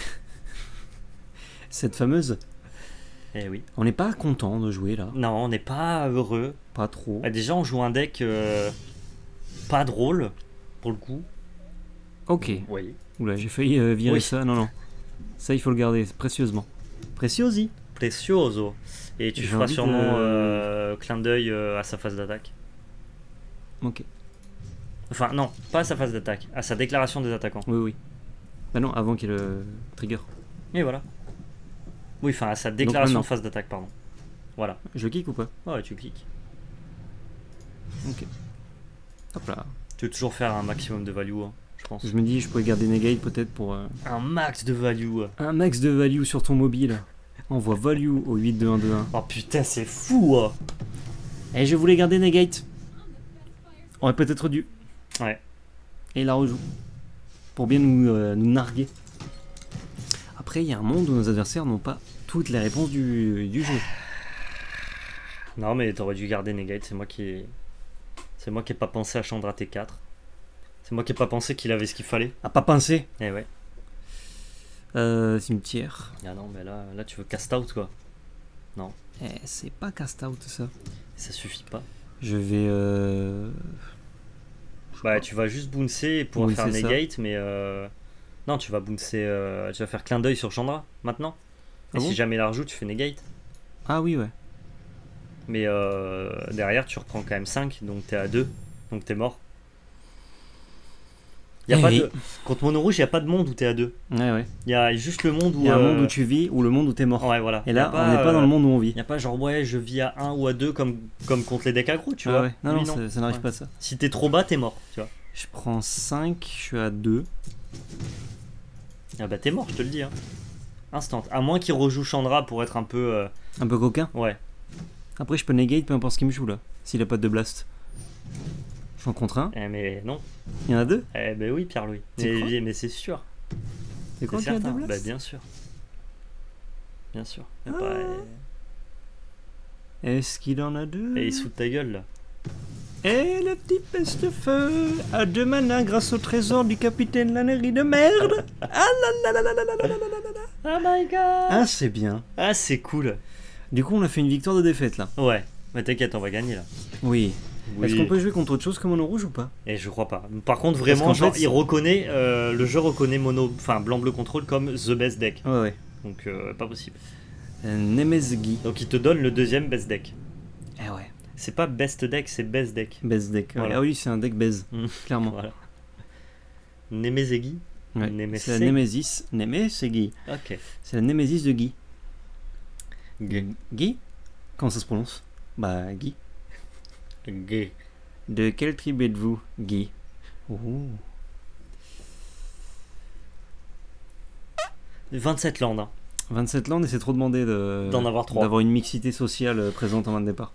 A: Cette fameuse...
B: Eh oui.
A: On n'est pas content de jouer, là.
B: Non, on n'est pas heureux.
A: Pas trop.
B: Bah, déjà, on joue un deck euh, pas drôle, pour le coup.
A: Ok.
B: Oui.
A: Oula, j'ai failli euh, virer
B: Oui.
A: ça. Non, non. Ça, il faut le garder précieusement. Préciosi.
B: Precioso. Et tu
A: J'ai
B: feras
A: envie
B: sûrement
A: de-
B: euh, clin d'œil euh, à sa phase d'attaque.
A: Ok.
B: Enfin, non, pas à sa phase d'attaque, à sa déclaration des attaquants.
A: Oui, oui. Bah non, avant qu'il y ait le trigger.
B: Et voilà. Oui, enfin, à sa déclaration
A: maintenant.
B: de phase d'attaque, pardon. Voilà.
A: Je le kick ou pas?
B: Ouais, tu cliques.
A: Ok. Hop là.
B: Tu veux toujours faire un maximum de value, hein, je pense.
A: Je me dis, je pourrais garder Negate peut-être pour... euh,
B: Un max de value.
A: un max de value sur ton mobile. Envoie value au huit deux un deux un.
B: Oh putain, c'est fou, hein.
A: Et je voulais garder Negate. On aurait peut-être dû.
B: Ouais.
A: Et il la rejoue. Pour bien nous, euh, nous narguer. Après, il y a un monde où nos adversaires n'ont pas toutes les réponses du, du jeu.
B: Non, mais t'aurais dû garder Negate, c'est moi qui. C'est moi qui ai pas pensé à Chandra T quatre. C'est moi qui ai pas pensé qu'il avait ce qu'il fallait.
A: À pas pincer.
B: Eh ouais.
A: Euh, cimetière.
B: Ah non, mais là, là tu veux cast out quoi.
A: Eh, c'est pas cast out ça.
B: Ça suffit pas.
A: Je vais. Euh...
B: Bah, tu vas juste bouncer pour
A: Bouncer
B: faire
A: ça.
B: negate, mais euh... non, tu vas bouncer. euh, Tu vas faire clin d'œil sur Chandra maintenant. Et
A: Ah
B: si
A: bon
B: jamais il la rejoue, tu fais negate.
A: Ah oui, ouais.
B: Mais euh, derrière, tu reprends quand même cinq, donc t'es à deux, donc t'es mort. Y a
A: Eh
B: pas
A: oui.
B: de... Contre Mono Rouge, il n'y a pas de monde où t'es à deux.
A: Ouais, ouais.
B: Il y a juste le monde où.
A: Il y a un
B: euh,
A: monde où tu vis ou le monde où t'es mort.
B: Ouais, voilà.
A: Et
B: Y
A: là,
B: a
A: on n'est pas dans
B: euh,
A: le monde où on vit.
B: Il n'y a pas genre, ouais, je vis à un ou à deux comme, comme contre les decks aggro, tu
A: Ah
B: vois.
A: ouais. Non,
B: Lui,
A: non, ça, ça n'arrive
B: Ouais.
A: pas à ça.
B: Si t'es trop bas, t'es mort, tu vois.
A: Je prends cinq, je suis à deux.
B: Ah bah t'es mort, je te le dis. Hein. Instant. À moins qu'il rejoue Chandra pour être un peu. Euh...
A: Un peu coquin.
B: Ouais.
A: Après, je peux negate peu importe ce qu'il me joue là. S'il a pas de blast. J'en contre un.
B: Eh, mais non.
A: Il y en a deux.
B: Eh ben oui, Pierre-Louis. Mais, mais c'est sûr.
A: C'est quoi
B: C'est
A: qu'il y a
B: certain.
A: deux blasts
B: Bah, bien sûr. Bien sûr. Y a
A: Ah.
B: pas...
A: Est-ce qu'il en a deux?
B: Et il sous ta gueule là.
A: Et le petit peste-feu a deux manas grâce au trésor du capitaine Lannery de merde. Ah là là là là là là là là là là.
B: Oh my god.
A: Ah, c'est bien.
B: Ah, c'est cool.
A: Du coup, on a fait une victoire de défaite là.
B: Ouais. Mais t'inquiète, on va gagner là.
A: Oui.
B: Oui.
A: Est-ce qu'on peut jouer contre autre chose que mono rouge ou pas?
B: Et je crois pas. Par contre, vraiment,
A: qu'en
B: genre,
A: fait,
B: il reconnaît, euh, le jeu reconnaît mono, enfin blanc-bleu contrôle comme the best deck.
A: Ouais, ouais.
B: Donc, euh, pas possible.
A: Euh, Nemezgi.
B: Donc, il te donne le deuxième best deck.
A: Eh ouais.
B: C'est pas best deck, c'est best deck.
A: Best deck. Ouais.
B: Voilà.
A: Ah oui, c'est un deck baise,
B: Mm.
A: clairement.
B: Voilà. Nemezegi.
A: Ouais.
B: Nemesis.
A: C'est la Nemesis. Nemezgi.
B: Ok.
A: C'est la Nemesis de Guy.
B: Gay.
A: Guy? Comment ça se prononce? Bah, Guy.
B: Gay.
A: De quelle tribu êtes-vous, Guy? Oh.
B: vingt-sept landes. Hein.
A: vingt-sept landes et c'est trop demandé de,
B: D'en avoir trois.
A: d'avoir une mixité sociale euh, présente en main de départ.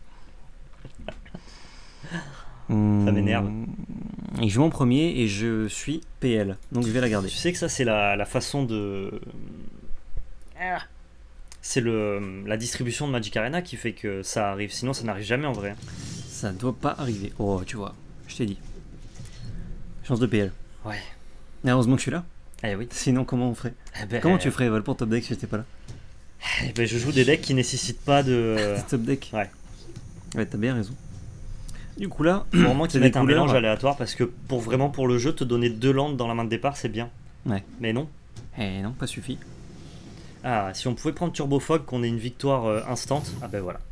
B: Ça m'énerve.
A: Il joue en premier et je suis P L, donc je vais la garder.
B: Tu sais que ça, c'est la, la façon de. Ah. C'est le la distribution de Magic Arena qui fait que ça arrive. Sinon, ça n'arrive jamais en vrai.
A: Ça doit pas arriver. Oh, tu vois, je t'ai dit. Chance de P L.
B: Ouais.
A: Et heureusement que je suis là.
B: Eh oui.
A: Sinon, comment on ferait?
B: Eh ben,
A: Comment tu ferais, Val, pour top deck si j'étais pas là?
B: Eh ben, je joue des decks qui nécessitent pas de.
A: Top deck.
B: Ouais.
A: Ouais, t'as bien raison. Du coup là,
B: Faut vraiment qu'ils
A: c'est
B: mettent
A: des
B: un
A: couleurs.
B: mélange aléatoire parce que pour vraiment pour le jeu, te donner deux landes dans la main de départ, c'est bien.
A: Ouais.
B: Mais non.
A: Eh non, pas suffit.
B: Ah, si on pouvait prendre Turbo Fog, qu'on ait une victoire euh, instant, ah ben voilà.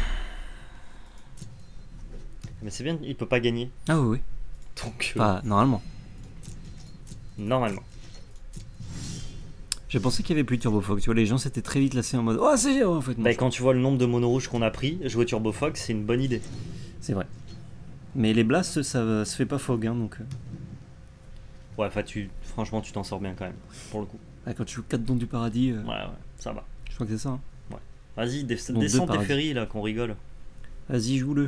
B: Mais c'est bien, il peut pas gagner.
A: Ah oui, oui.
B: Donc, euh,
A: Ah, normalement.
B: normalement.
A: J'ai pensé qu'il y avait plus de Turbo Fog. Tu vois, les gens s'étaient très vite lassés en mode oh, c'est en fait. Non,
B: Bah, quand tu vois le nombre de mono rouges qu'on a pris, jouer Turbo Fog, c'est une bonne idée.
A: c'est vrai. Mais les blasts, ça se fait pas Fog, hein, donc. euh,
B: Ouais, enfin, tu, franchement, tu t'en sors bien quand même, pour le coup.
A: ah, quand tu joues quatre dons du paradis, euh,
B: Ouais, ouais, ça va.
A: je crois que c'est ça. hein.
B: Vas-y, des-
A: Donc,
B: descends
A: deux
B: tes
A: paradis.
B: ferries là, qu'on rigole.
A: Vas-y, joue-le.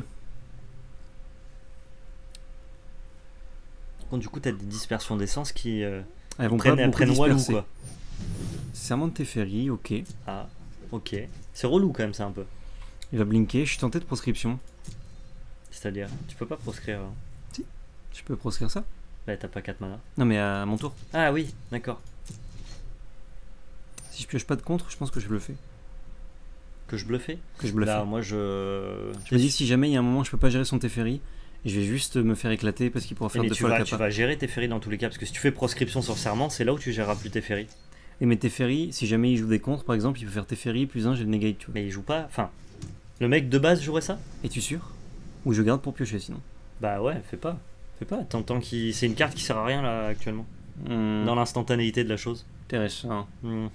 B: Bon, du coup, t'as des dispersions d'essence qui euh,
A: Elles vont
B: prennent,
A: pas
B: elles
A: beaucoup
B: prennent Walou,
A: disperser.
B: quoi.
A: Serment de Teferi, ok.
B: Ah, ok. C'est relou quand même, ça un peu.
A: Il va blinker. Je suis tenté de proscription.
B: C'est-à-dire, tu peux pas proscrire. Hein.
A: Je peux proscrire ça?
B: Bah, t'as pas quatre mana.
A: Non, mais à mon tour.
B: Ah oui, d'accord.
A: Si je pioche pas de contre, je pense que je le fais.
B: Que je bluffais.
A: Que je bluffe.
B: Là, moi, je.
A: Je me dis, si jamais il y a un moment où je peux pas gérer son Teferi, je vais juste me faire éclater parce qu'il pourra faire
B: Mais
A: deux
B: tu
A: fois
B: vas,
A: le
B: tu
A: capa.
B: vas gérer tes ferries dans tous les cas, parce que si tu fais proscription sur serment, c'est là où tu géreras plus tes ferries.
A: Et mes Teferi, si jamais il joue des contres, par exemple, il peut faire Teferi plus un, j'ai le negate, tu vois.
B: Mais il joue pas. Enfin, le mec de base jouerait ça?
A: Es-tu sûr? Ou je garde pour piocher sinon.
B: Bah ouais, fais pas. Fais pas. Tant, tant qu'il... C'est une carte qui sert à rien là actuellement.
A: Hmm,
B: Dans l'instantanéité de la chose.
A: intéressant.
B: Mhm.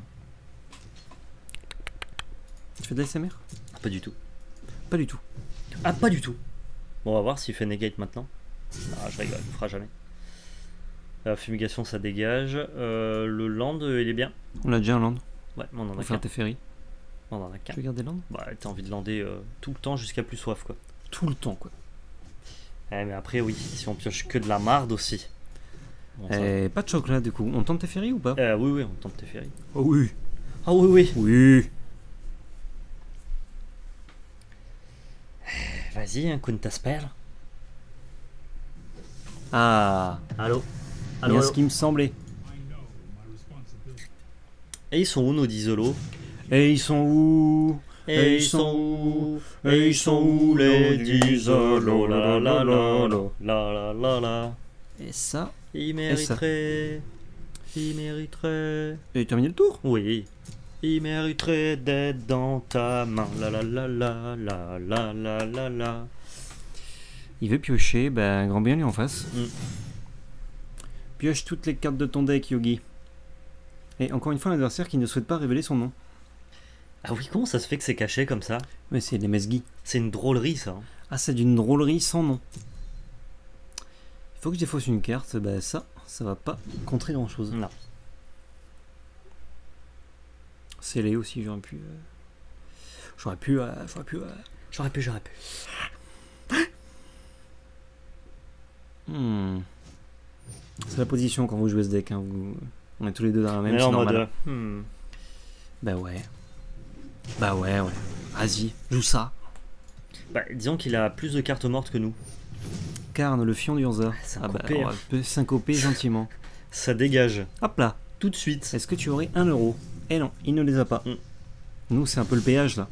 A: Tu fais de l'A S M R?
B: Ah, pas du tout.
A: Pas du tout.
B: Ah, pas du tout. Bon, on va voir s'il fait negate maintenant. Ah, je rigole, il le fera jamais. La fumigation, ça dégage. Euh, le land, euh, il est bien.
A: On a déjà un land.
B: Ouais, mais on en
A: On
B: a
A: va faire
B: qu'un.
A: Teferi.
B: On en a
A: Tu
B: qu'un.
A: veux garder land?
B: Bah, t'as envie de lander euh, tout le temps jusqu'à plus soif, quoi.
A: Tout le temps, quoi.
B: Eh, mais après, oui, si on pioche que de la marde aussi. Bon, ça va.
A: Eh, pas de chocolat du coup. On tente Teferi ou pas?
B: Euh, oui, oui, on tente tes ferries.
A: Oh oui.
B: Ah oui, oui.
A: Oui.
B: Vas-y, un Kuntasper.
A: Ah.
B: Allô.
A: Bien ce qui me semblait.
B: Et ils sont où nos Dizolo?
A: Et ils sont où?
B: Et ils sont où? Et ils sont où les Dizolo? La la la la la la la la.
A: Et ça.
B: Ils
A: Et ça.
B: mériteraient. Ils mériteraient.
A: Et terminé le tour?
B: Oui. Ils mériteraient d'être dans ta main. La la la la la la la la la.
A: Il veut piocher, ben grand bien lui en face.
B: Mm.
A: Pioche toutes les cartes de ton deck, Yogi. Et encore une fois, l'adversaire qui ne souhaite pas révéler son nom.
B: Ah oui, comment ça se fait que c'est caché comme ça?
A: Mais c'est les Mesgi.
B: C'est une drôlerie ça. hein.
A: Ah, c'est d'une drôlerie sans nom. Il faut que je défausse une carte, ben ça, ça va pas contrer grand chose.
B: Non.
A: Scellé aussi, j'aurais pu. euh, J'aurais pu. euh, J'aurais pu. euh,
B: J'aurais pu, j'aurais pu.
A: hmm. C'est la position quand vous jouez ce deck. Hein, vous... On est tous les deux dans la même.
B: Mais là,
A: C'est
B: en
A: normal.
B: mode. euh, hmm.
A: Bah ouais. Bah ouais, ouais. Vas-y, joue ça.
B: Bah, disons qu'il a plus de cartes mortes que nous.
A: Carne, le fion du Hansa.
B: C'est
A: Ah bah,
B: syncopé,
A: on
B: hein.
A: peut syncoper gentiment.
B: Ça dégage.
A: Hop là.
B: Tout de suite.
A: Est-ce que tu aurais un euro? Eh non, il ne les a pas.
B: Mm.
A: Nous, c'est un peu le péage là.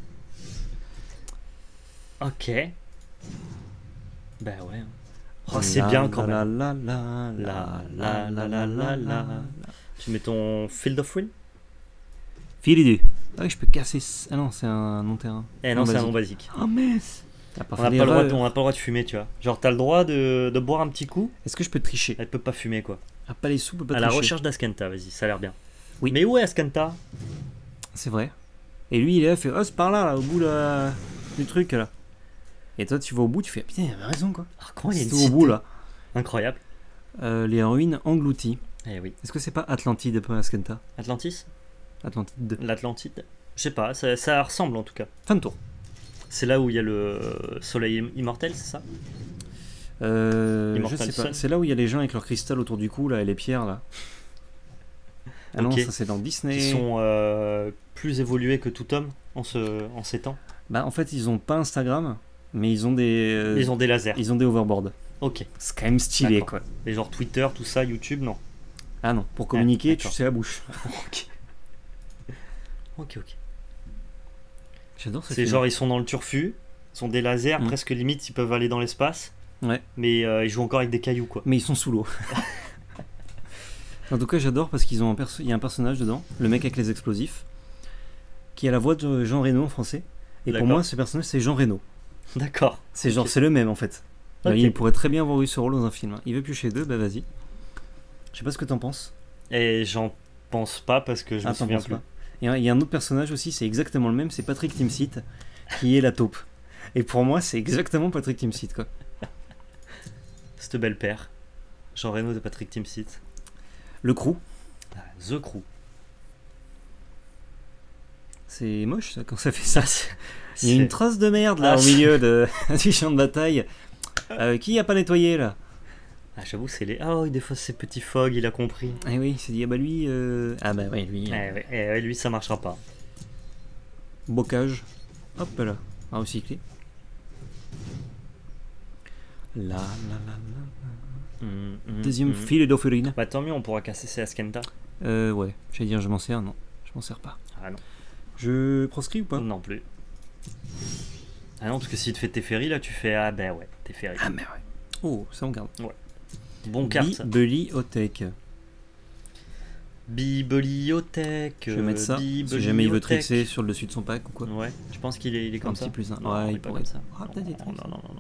B: Ok. Bah ouais. Oh, c'est
A: La,
B: bien quand
A: la,
B: même.
A: La la la
B: La, la, la, la, la. Tu mets ton Field of Wind?
A: Filet deux. Ah oui, je peux casser. ce- Ah non, c'est un non-terrain.
B: Eh non,
A: Non,
B: c'est un
A: vas-y.
B: non basique.
A: Oh mince. T'as pas
B: On
A: fait
B: n'a pas, le
A: d'erreur.
B: droit de- on n'a pas le droit de fumer, tu vois. Genre, t'as le droit de, de boire un petit coup,
A: Est-ce que je peux tricher?
B: elle peut pas fumer, quoi.
A: Ah, pas les sous, peut pas
B: À la
A: tricher.
B: recherche d'Askanta, vas-y, ça a l'air bien.
A: Oui.
B: Mais où est Askanta?
A: C'est vrai. Et lui, il est là, il fait oh, c'est par là, là, au bout là, du truc là. Et toi, tu vas au bout, tu fais putain, il avait raison quoi.
B: Ah, comment il y a une
A: C'est au
B: cité
A: bout là.
B: Incroyable.
A: Euh, les ruines englouties.
B: Eh oui.
A: Est-ce que c'est pas Atlantide, pas Askanta?
B: Atlantis?
A: Atlantide.
B: L'Atlantide? Je sais pas, ça, ça ressemble en tout cas.
A: Fin de tour.
B: C'est là où il y a le soleil immortel, c'est ça?
A: Euh, je
B: Immortal
A: sais pas.
B: Sun.
A: C'est là où il y a les gens avec leur cristal autour du cou là et les pierres là. Ah non,
B: Ok.
A: ça c'est dans Disney.
B: Qui sont euh, plus évolués que tout homme en, ce, en ces temps.
A: Bah en fait ils ont pas Instagram, mais ils ont des. euh,
B: Ils ont des lasers.
A: ils ont des overboards.
B: Ok.
A: C'est quand même stylé
B: D'accord.
A: quoi.
B: Et genre Twitter, tout ça, YouTube, non.
A: Ah non, pour communiquer, tu
B: d'accord.
A: sais la bouche.
B: Ok. Ok, ok.
A: J'adore ce
B: C'est
A: film.
B: genre ils sont dans le turfu, ils ont des lasers,
A: Mm.
B: presque limite ils peuvent aller dans l'espace,
A: Ouais.
B: mais euh, ils jouent encore avec des cailloux quoi.
A: Mais ils sont sous l'eau. En tout cas, j'adore parce qu'ils ont un perso- il y a un personnage dedans, le mec avec les explosifs, qui a la voix de Jean Reno en français. Et pour
B: D'accord.
A: moi, ce personnage c'est Jean Reno.
B: D'accord.
A: C'est genre
B: Ok.
A: c'est le même en fait.
B: Ok.
A: Il pourrait très bien avoir eu ce rôle dans un film. Il veut piocher deux, bah vas-y. Je sais pas ce que t'en penses.
B: Et j'en pense pas parce que je
A: Ah,
B: me
A: t'en
B: souviens
A: penses
B: plus.
A: pas. Et il y a un autre personnage aussi, c'est exactement le même, c'est Patrick Timsit, qui est la taupe. Et pour moi, c'est exactement Patrick Timsit quoi.
B: Cette belle paire. Jean Reno de Patrick Timsit.
A: Le crew,
B: Ah, The Crew.
A: c'est moche ça quand ça fait ça. Il y a
B: C'est-
A: une trace de merde là
B: Ah,
A: au
B: c'est-
A: milieu de... du champ de bataille. Euh, qui a pas nettoyé là?
B: Ah, j'avoue, c'est les. Ah oui, des fois c'est petit Fog, il a compris.
A: Eh oui, il s'est dit, ah bah lui. euh, Ah bah ouais, lui.
B: Eh ouais, eh ouais, lui ça marchera pas.
A: Bocage. Hop là. À recycler. Là, là, là, là.
B: Hum, hum,
A: Deuxième
B: hum.
A: filet d'orpheline.
B: Bah tant mieux, on pourra casser ces Askenta.
A: Euh, ouais. J'allais dire, je m'en sers. Non, je m'en sers pas.
B: Ah non.
A: Je proscris ou pas?
B: Non plus. Ah non, parce que si tu fais Teferi, là tu fais ah ben ouais, Teferi.
A: Ah, mais ouais. Oh, ça on garde.
B: Bon carte. ça.
A: Bibliothèque.
B: Bibliothèque.
A: Je vais mettre ça. Si jamais il veut trixer sur le dessus de son pack ou quoi.
B: Ouais, tu penses qu'il est, il est
A: Un
B: comme
A: petit
B: ça
A: plus un.
B: Non,
A: Ouais,
B: il
A: il
B: est pas
A: pourrait.
B: comme ça.
A: Ah,
B: Non,
A: peut-être des
B: non,
A: tricks.
B: non, non, non, non.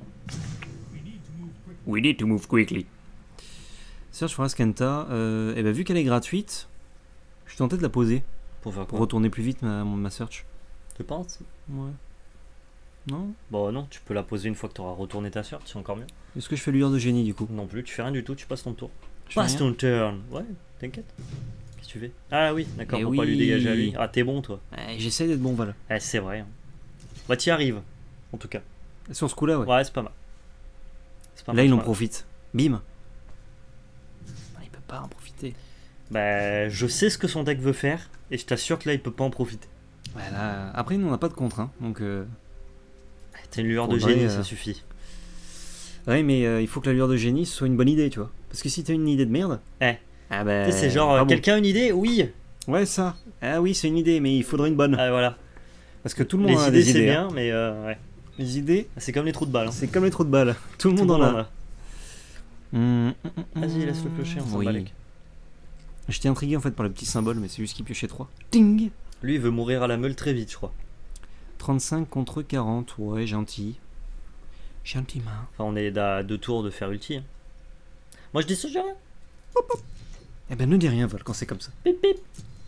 A: We need to move quickly. Serge Frascanta, euh, eh ben, vu qu'elle est gratuite, je suis tenté de la poser
B: Pour faire
A: pour
B: quoi
A: retourner plus vite ma, ma search.
B: Tu penses
A: Ouais. Non?
B: Bon non, tu peux la poser une fois que tu auras retourné ta search, c'est encore mieux.
A: Est-ce que je fais lueur de génie du coup?
B: Non plus, tu fais rien du tout, tu passes ton tour.
A: Je fais
B: Passe
A: rien
B: ton turn. Ouais, t'inquiète. Qu'est-ce que tu fais? Ah oui, d'accord,
A: Eh
B: faut pas lui
A: oui.
B: dégager à lui. Ah t'es bon toi.
A: Eh, J'essaie d'être bon, Val.
B: Eh, c'est vrai. hein. Bah t'y arrives, en tout cas.
A: Sur ce coup-là, ouais.
B: Ouais, c'est pas mal. C'est pas
A: Là,
B: mal,
A: il
B: c'est
A: en
B: pas mal.
A: profite. Bim. Ah, il peut pas en profiter.
B: Bah je sais ce que son deck veut faire, et je t'assure que là il peut pas en profiter.
A: Ouais, là... Après, nous, on n'a pas de contre, hein, donc... Euh...
B: T'as une lueur de
A: Faudrait,
B: génie,
A: euh,
B: ça suffit.
A: Ouais, mais euh, il faut que la lueur de génie ce soit une bonne idée, tu vois. Parce que si t'as une idée de merde...
B: Eh.
A: Ah bah...
B: Tu sais, c'est genre, euh,
A: bravo.
B: quelqu'un a une idée? Oui.
A: Ouais, ça. Ah oui, c'est une idée, mais il faudrait une bonne.
B: Ah voilà.
A: Parce que tout le monde
B: Les
A: a
B: idées
A: des
B: c'est
A: idées. hein.
B: bien, mais euh, ouais.
A: Les idées,
B: C'est comme les trous de balles. hein.
A: c'est comme les trous de balles. Tout le
B: Tout
A: monde
B: le
A: en
B: monde
A: a.
B: en a.
A: Hum, hum, hum,
B: Vas-y, laisse le piocher, on s'en
A: oui.
B: bat les-
A: J'étais intrigué en fait par le petit symbole, mais c'est juste qu'il piochait trois. Ting.
B: Lui il veut mourir à la meule très vite, je crois.
A: trente-cinq contre quarante, ouais, gentil. Gentiment.
B: Enfin, on est à deux tours de faire ulti. hein. Moi je dis ça, j'ai rien.
A: Eh ben ne dis rien, Vol, quand c'est comme ça.
B: Pip pip.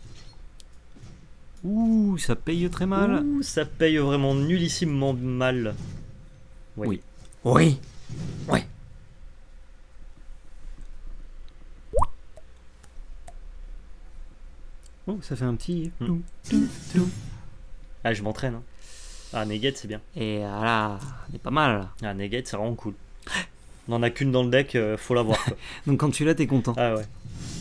A: Ouh, ça paye très mal.
B: Ouh, ça paye vraiment nullissimement mal. Ouais.
A: Oui. Oui. Oui. Oh, ça fait un petit.
B: Mm.
A: Tou, tou, tou.
B: Ah, je m'entraîne. Hein. Ah, Negate, c'est bien.
A: Et voilà, on est pas mal là.
B: Ah, Negate, c'est vraiment cool. On en a qu'une dans le deck, euh, faut l'avoir. Quoi.
A: Donc quand tu l'as, t'es content.
B: Ah ouais.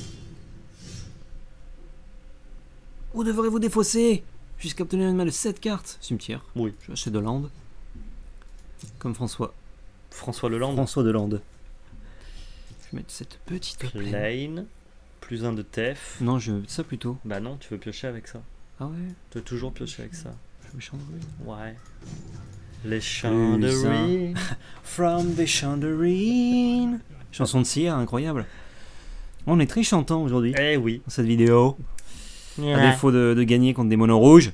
A: Où devrez-vous défausser jusqu'à obtenir une main de sept cartes? Cimetière.
B: Oui.
A: Je achète de land. Comme François.
B: François Leland.
A: François de Land. Je vais mettre cette petite plaine.
B: Lane. Plus un de Tef.
A: Non, je vais mettre ça plutôt.
B: Bah non, tu veux piocher avec ça.
A: Ah ouais,
B: Tu veux toujours piocher avec ça.
A: je vais chandelier.
B: Ouais. Les chandeliers.
A: From the Chandelier. Chanson de Sia, incroyable. On est très chantant aujourd'hui
B: Eh oui.
A: dans cette vidéo. À défaut de, de gagner contre des monos rouges.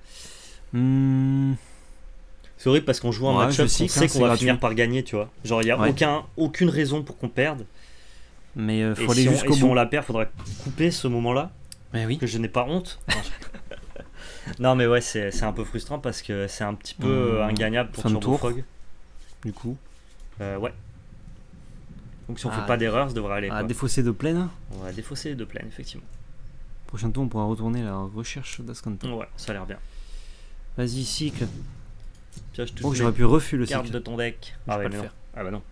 A: Hmm,
B: C'est horrible parce qu'on joue un
A: Ouais,
B: match-up,
A: je
B: on
A: sais
B: sait
A: que
B: qu'on
A: c'est
B: va
A: gratuit.
B: finir par gagner, tu vois. Genre, il n'y a
A: Ouais.
B: aucun, aucune raison pour qu'on perde.
A: mais euh,
B: Et
A: faut aller
B: si, on,
A: jusqu'au
B: et si
A: bout.
B: on la perd, faudra couper ce moment-là.
A: Mais oui.
B: Que je n'ai pas honte. Non, je- non, mais ouais, c'est c'est un peu frustrant parce que c'est un petit peu
A: Mmh.
B: euh, ingagnable pour
A: Fin de
B: Turbo
A: tour.
B: Frog.
A: Du coup,
B: Euh, ouais. Donc si on
A: Ah,
B: fait pas d'erreur, ça devrait aller.
A: à
B: Quoi.
A: défausser de plaine.
B: On va défausser les deux plaines, effectivement.
A: Prochain tour, on pourra retourner à la recherche d'Ascanton.
B: Ouais, ça a l'air bien.
A: Vas-y, cycle.
B: Pioche toutes
A: Oh,
B: les
A: j'aurais pu refuser le
B: cartes
A: cycle.
B: de ton deck.
A: Je
B: Ah
A: vais
B: ouais,
A: pas
B: mais
A: le
B: non.
A: faire.
B: Ah bah non.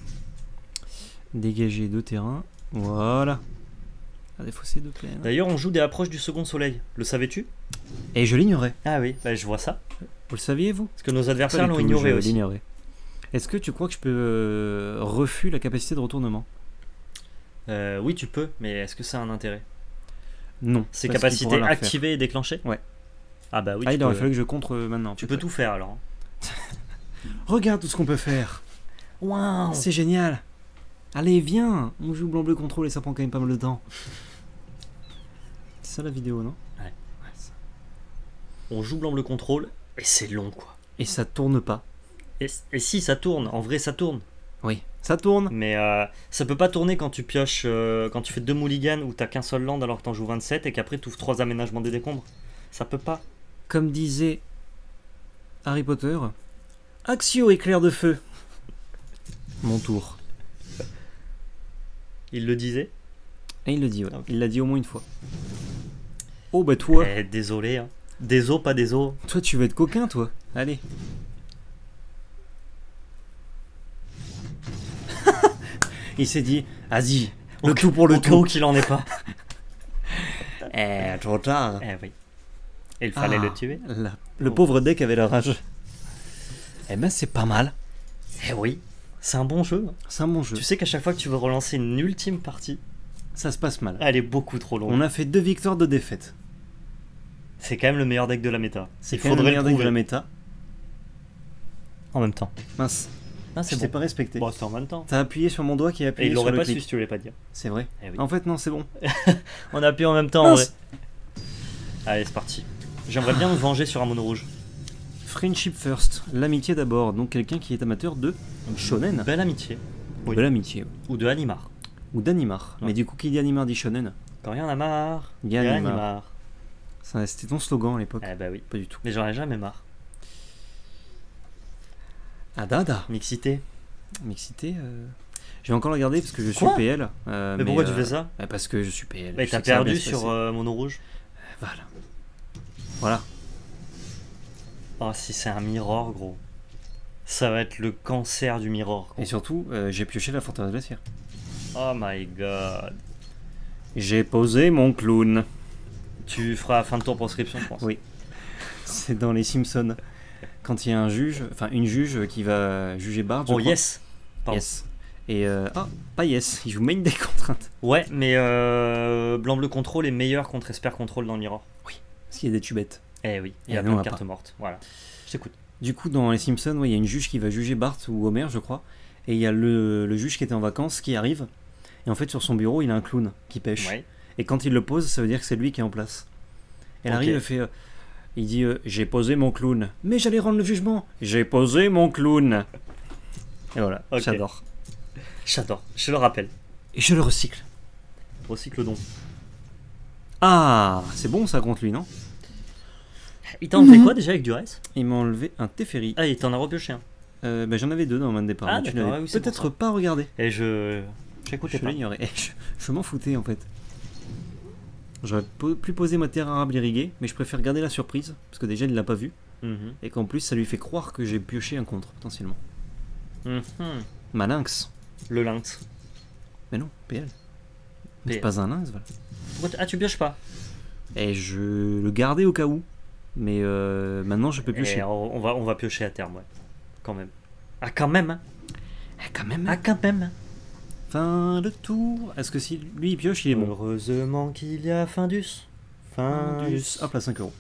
A: Dégager deux terrains. Voilà. À défausser de plaine.
B: D'ailleurs, on joue des approches du second soleil. Le savais-tu?
A: Et je l'ignorais.
B: Ah oui, bah je vois ça.
A: Vous le saviez, vous?
B: Parce que nos
A: Pas
B: adversaires
A: du
B: l'ont
A: tout,
B: ignoré
A: je
B: aussi.
A: l'ignorais. Est-ce que tu crois que je peux euh, refuser la capacité de retournement?
B: Euh, oui, tu peux, mais est-ce que ça a un intérêt?
A: Non.
B: Ces
A: parce qu'il
B: capacités
A: pourra la refaire.
B: activées et déclenchées?
A: Ouais.
B: Ah bah oui,
A: Ah,
B: tu
A: il aurait
B: peux,
A: fallu que je contre euh, maintenant.
B: tu peux tout faire alors.
A: Regarde tout ce qu'on peut faire.
B: Waouh!
A: C'est génial. Allez, viens. On joue blanc-bleu contrôle et ça prend quand même pas mal de temps. C'est ça la vidéo, non?
B: Ouais.
A: Ouais, ça.
B: On joue blanc bleu contrôle et c'est long quoi.
A: Et ça tourne pas.
B: Et, et si ça tourne, en vrai ça tourne.
A: Oui, ça tourne.
B: Mais euh, ça peut pas tourner quand tu pioches, euh, quand tu fais deux mulligans où t'as qu'un seul land alors que t'en joues vingt-sept et qu'après tu ouvres trois aménagements des décombres. Ça peut pas.
A: Comme disait Harry Potter, Axio éclair de feu. Mon tour.
B: Il le disait.
A: Et il le dit, ouais.
B: Ok.
A: Il l'a dit au moins une fois. Oh bah toi,
B: Eh, désolé. Hein. Des os, pas des os.
A: toi tu veux être coquin toi. Allez. Il s'est dit, vas-y, le
B: Au-
A: tout pour le
B: Au cas
A: tout.
B: où qu'il en est pas.
A: Eh, trop tard.
B: Eh oui. Et il fallait
A: Ah,
B: le tuer.
A: la- le
B: Oh.
A: pauvre deck avait la rage. Eh ben c'est pas mal.
B: Eh oui. C'est un bon jeu.
A: C'est un bon jeu.
B: Tu sais qu'à chaque fois que tu veux relancer une ultime partie,
A: Ça se passe mal.
B: elle est beaucoup trop longue.
A: On a fait deux victoires, deux défaites.
B: C'est quand même le meilleur deck de la méta.
A: C'est
B: Il
A: quand même le
B: faudrait
A: meilleur
B: le
A: deck de
B: prouver.
A: la méta.
B: En même temps.
A: Mince,
B: Ah,
A: je
B: c'est
A: t'ai
B: bon.
A: pas respecté.
B: Bon, c'était en même temps.
A: T'as appuyé sur mon doigt qui a
B: Et
A: appuyé
B: il
A: sur
B: l'aurait
A: le
B: pas su
A: clic.
B: si tu l'avais pas dit.
A: C'est vrai.
B: Eh oui.
A: En fait non, c'est bon.
B: On appuie en même temps en vrai.
A: Mince.
B: Allez, c'est parti. J'aimerais bien me venger sur un mono rouge.
A: Friendship first, l'amitié d'abord. Donc quelqu'un qui est amateur de shonen.
B: Belle amitié. Oui.
A: De l'amitié.
B: Ou de Animar.
A: Ou d'animar.
B: Ouais.
A: Mais du coup, qui dit animar dit shonen.
B: Quand rien n'a marre.
A: Il y a
B: y a
A: Animar.
B: Animar.
A: Ça, c'était ton slogan à l'époque.
B: Eh bah oui.
A: Pas du tout.
B: Mais j'en ai jamais marre.
A: Adada.
B: Mixité.
A: Mixité. euh, Je vais encore le regarder parce que je suis
B: Quoi
A: P L. euh,
B: Mais pourquoi tu
A: euh,
B: fais ça?
A: bah, parce que je suis P L.
B: Mais
A: je
B: t'as
A: sais que ça va
B: perdu
A: bien se
B: sur
A: passer.
B: euh, mono rouge.
A: Voilà. Voilà.
B: Oh, si c'est un mirror, gros. Ça va être le cancer du mirror. gros.
A: Et surtout, euh, j'ai pioché la forteresse glaciaire.
B: Oh my god.
A: J'ai posé mon clown.
B: Tu feras fin de tour proscription, je pense.
A: Oui. C'est dans les Simpsons. Quand il y a un juge, enfin une juge qui va juger Bart. je
B: Oh
A: crois.
B: yes. Pardon.
A: Yes. Et euh, ah, pas yes, il joue main des contraintes.
B: Ouais, mais euh, blanc-bleu contrôle est meilleur contre Esper contrôle dans le mirror.
A: Parce qu'il y a des tubettes.
B: Eh oui, il y
A: Et
B: a
A: nous,
B: plein
A: on
B: de
A: a
B: cartes
A: pas.
B: mortes. Voilà. Je t'écoute.
A: Du coup, dans les Simpsons, ouais, il y a une juge qui va juger Bart ou Homer, je crois. Et il y a le, le juge qui était en vacances qui arrive. Et en fait, sur son bureau, il a un clown qui pêche.
B: Ouais.
A: Et quand il le pose, ça veut dire que c'est lui qui est en place. Elle
B: Ok.
A: arrive, elle fait. euh, il dit euh, j'ai posé mon clown. Mais j'allais rendre le jugement. J'ai posé mon clown. Et voilà,
B: Ok.
A: j'adore.
B: J'adore. Je le rappelle.
A: Et je le recycle.
B: Recycle donc.
A: Ah, c'est bon ça contre lui, non?
B: Il t'a enlevé quoi déjà avec Duress?
A: Il m'a enlevé un Teferi.
B: Ah, il t'en a repioché un.
A: Euh, bah, j'en avais deux dans le main de départ.
B: Ah,
A: mais tu
B: d'accord,
A: l'avais
B: ouais, oui, c'est
A: peut-être
B: pour ça.
A: pas regardé.
B: Et je. J'écoutais
A: Je
B: pas.
A: l'ignorais. Eh, Je, je m'en foutais en fait. J'aurais po- pu poser ma terre arable irriguée, mais je préfère garder la surprise, parce que déjà il l'a pas vu,
B: Mhm.
A: et qu'en plus ça lui fait croire que j'ai pioché un contre, potentiellement.
B: Mhm.
A: Ma lynx.
B: Le lynx.
A: Mais non, P L.
B: P
A: C'est
B: L.
A: pas un lynx, voilà.
B: Pourquoi tu- Ah, tu pioches pas.
A: Et je le gardais au cas où, mais euh, maintenant je peux
B: Et
A: piocher.
B: on, on va, on va piocher à terme, ouais. Quand même. Ah, quand même, hein.
A: Ah, quand même.
B: Ah, quand même.
A: Fin de tour. Est-ce que si lui il pioche, il est bon?
B: Heureusement qu'il y a Findus. Findus.
A: Hop là, cinq euros.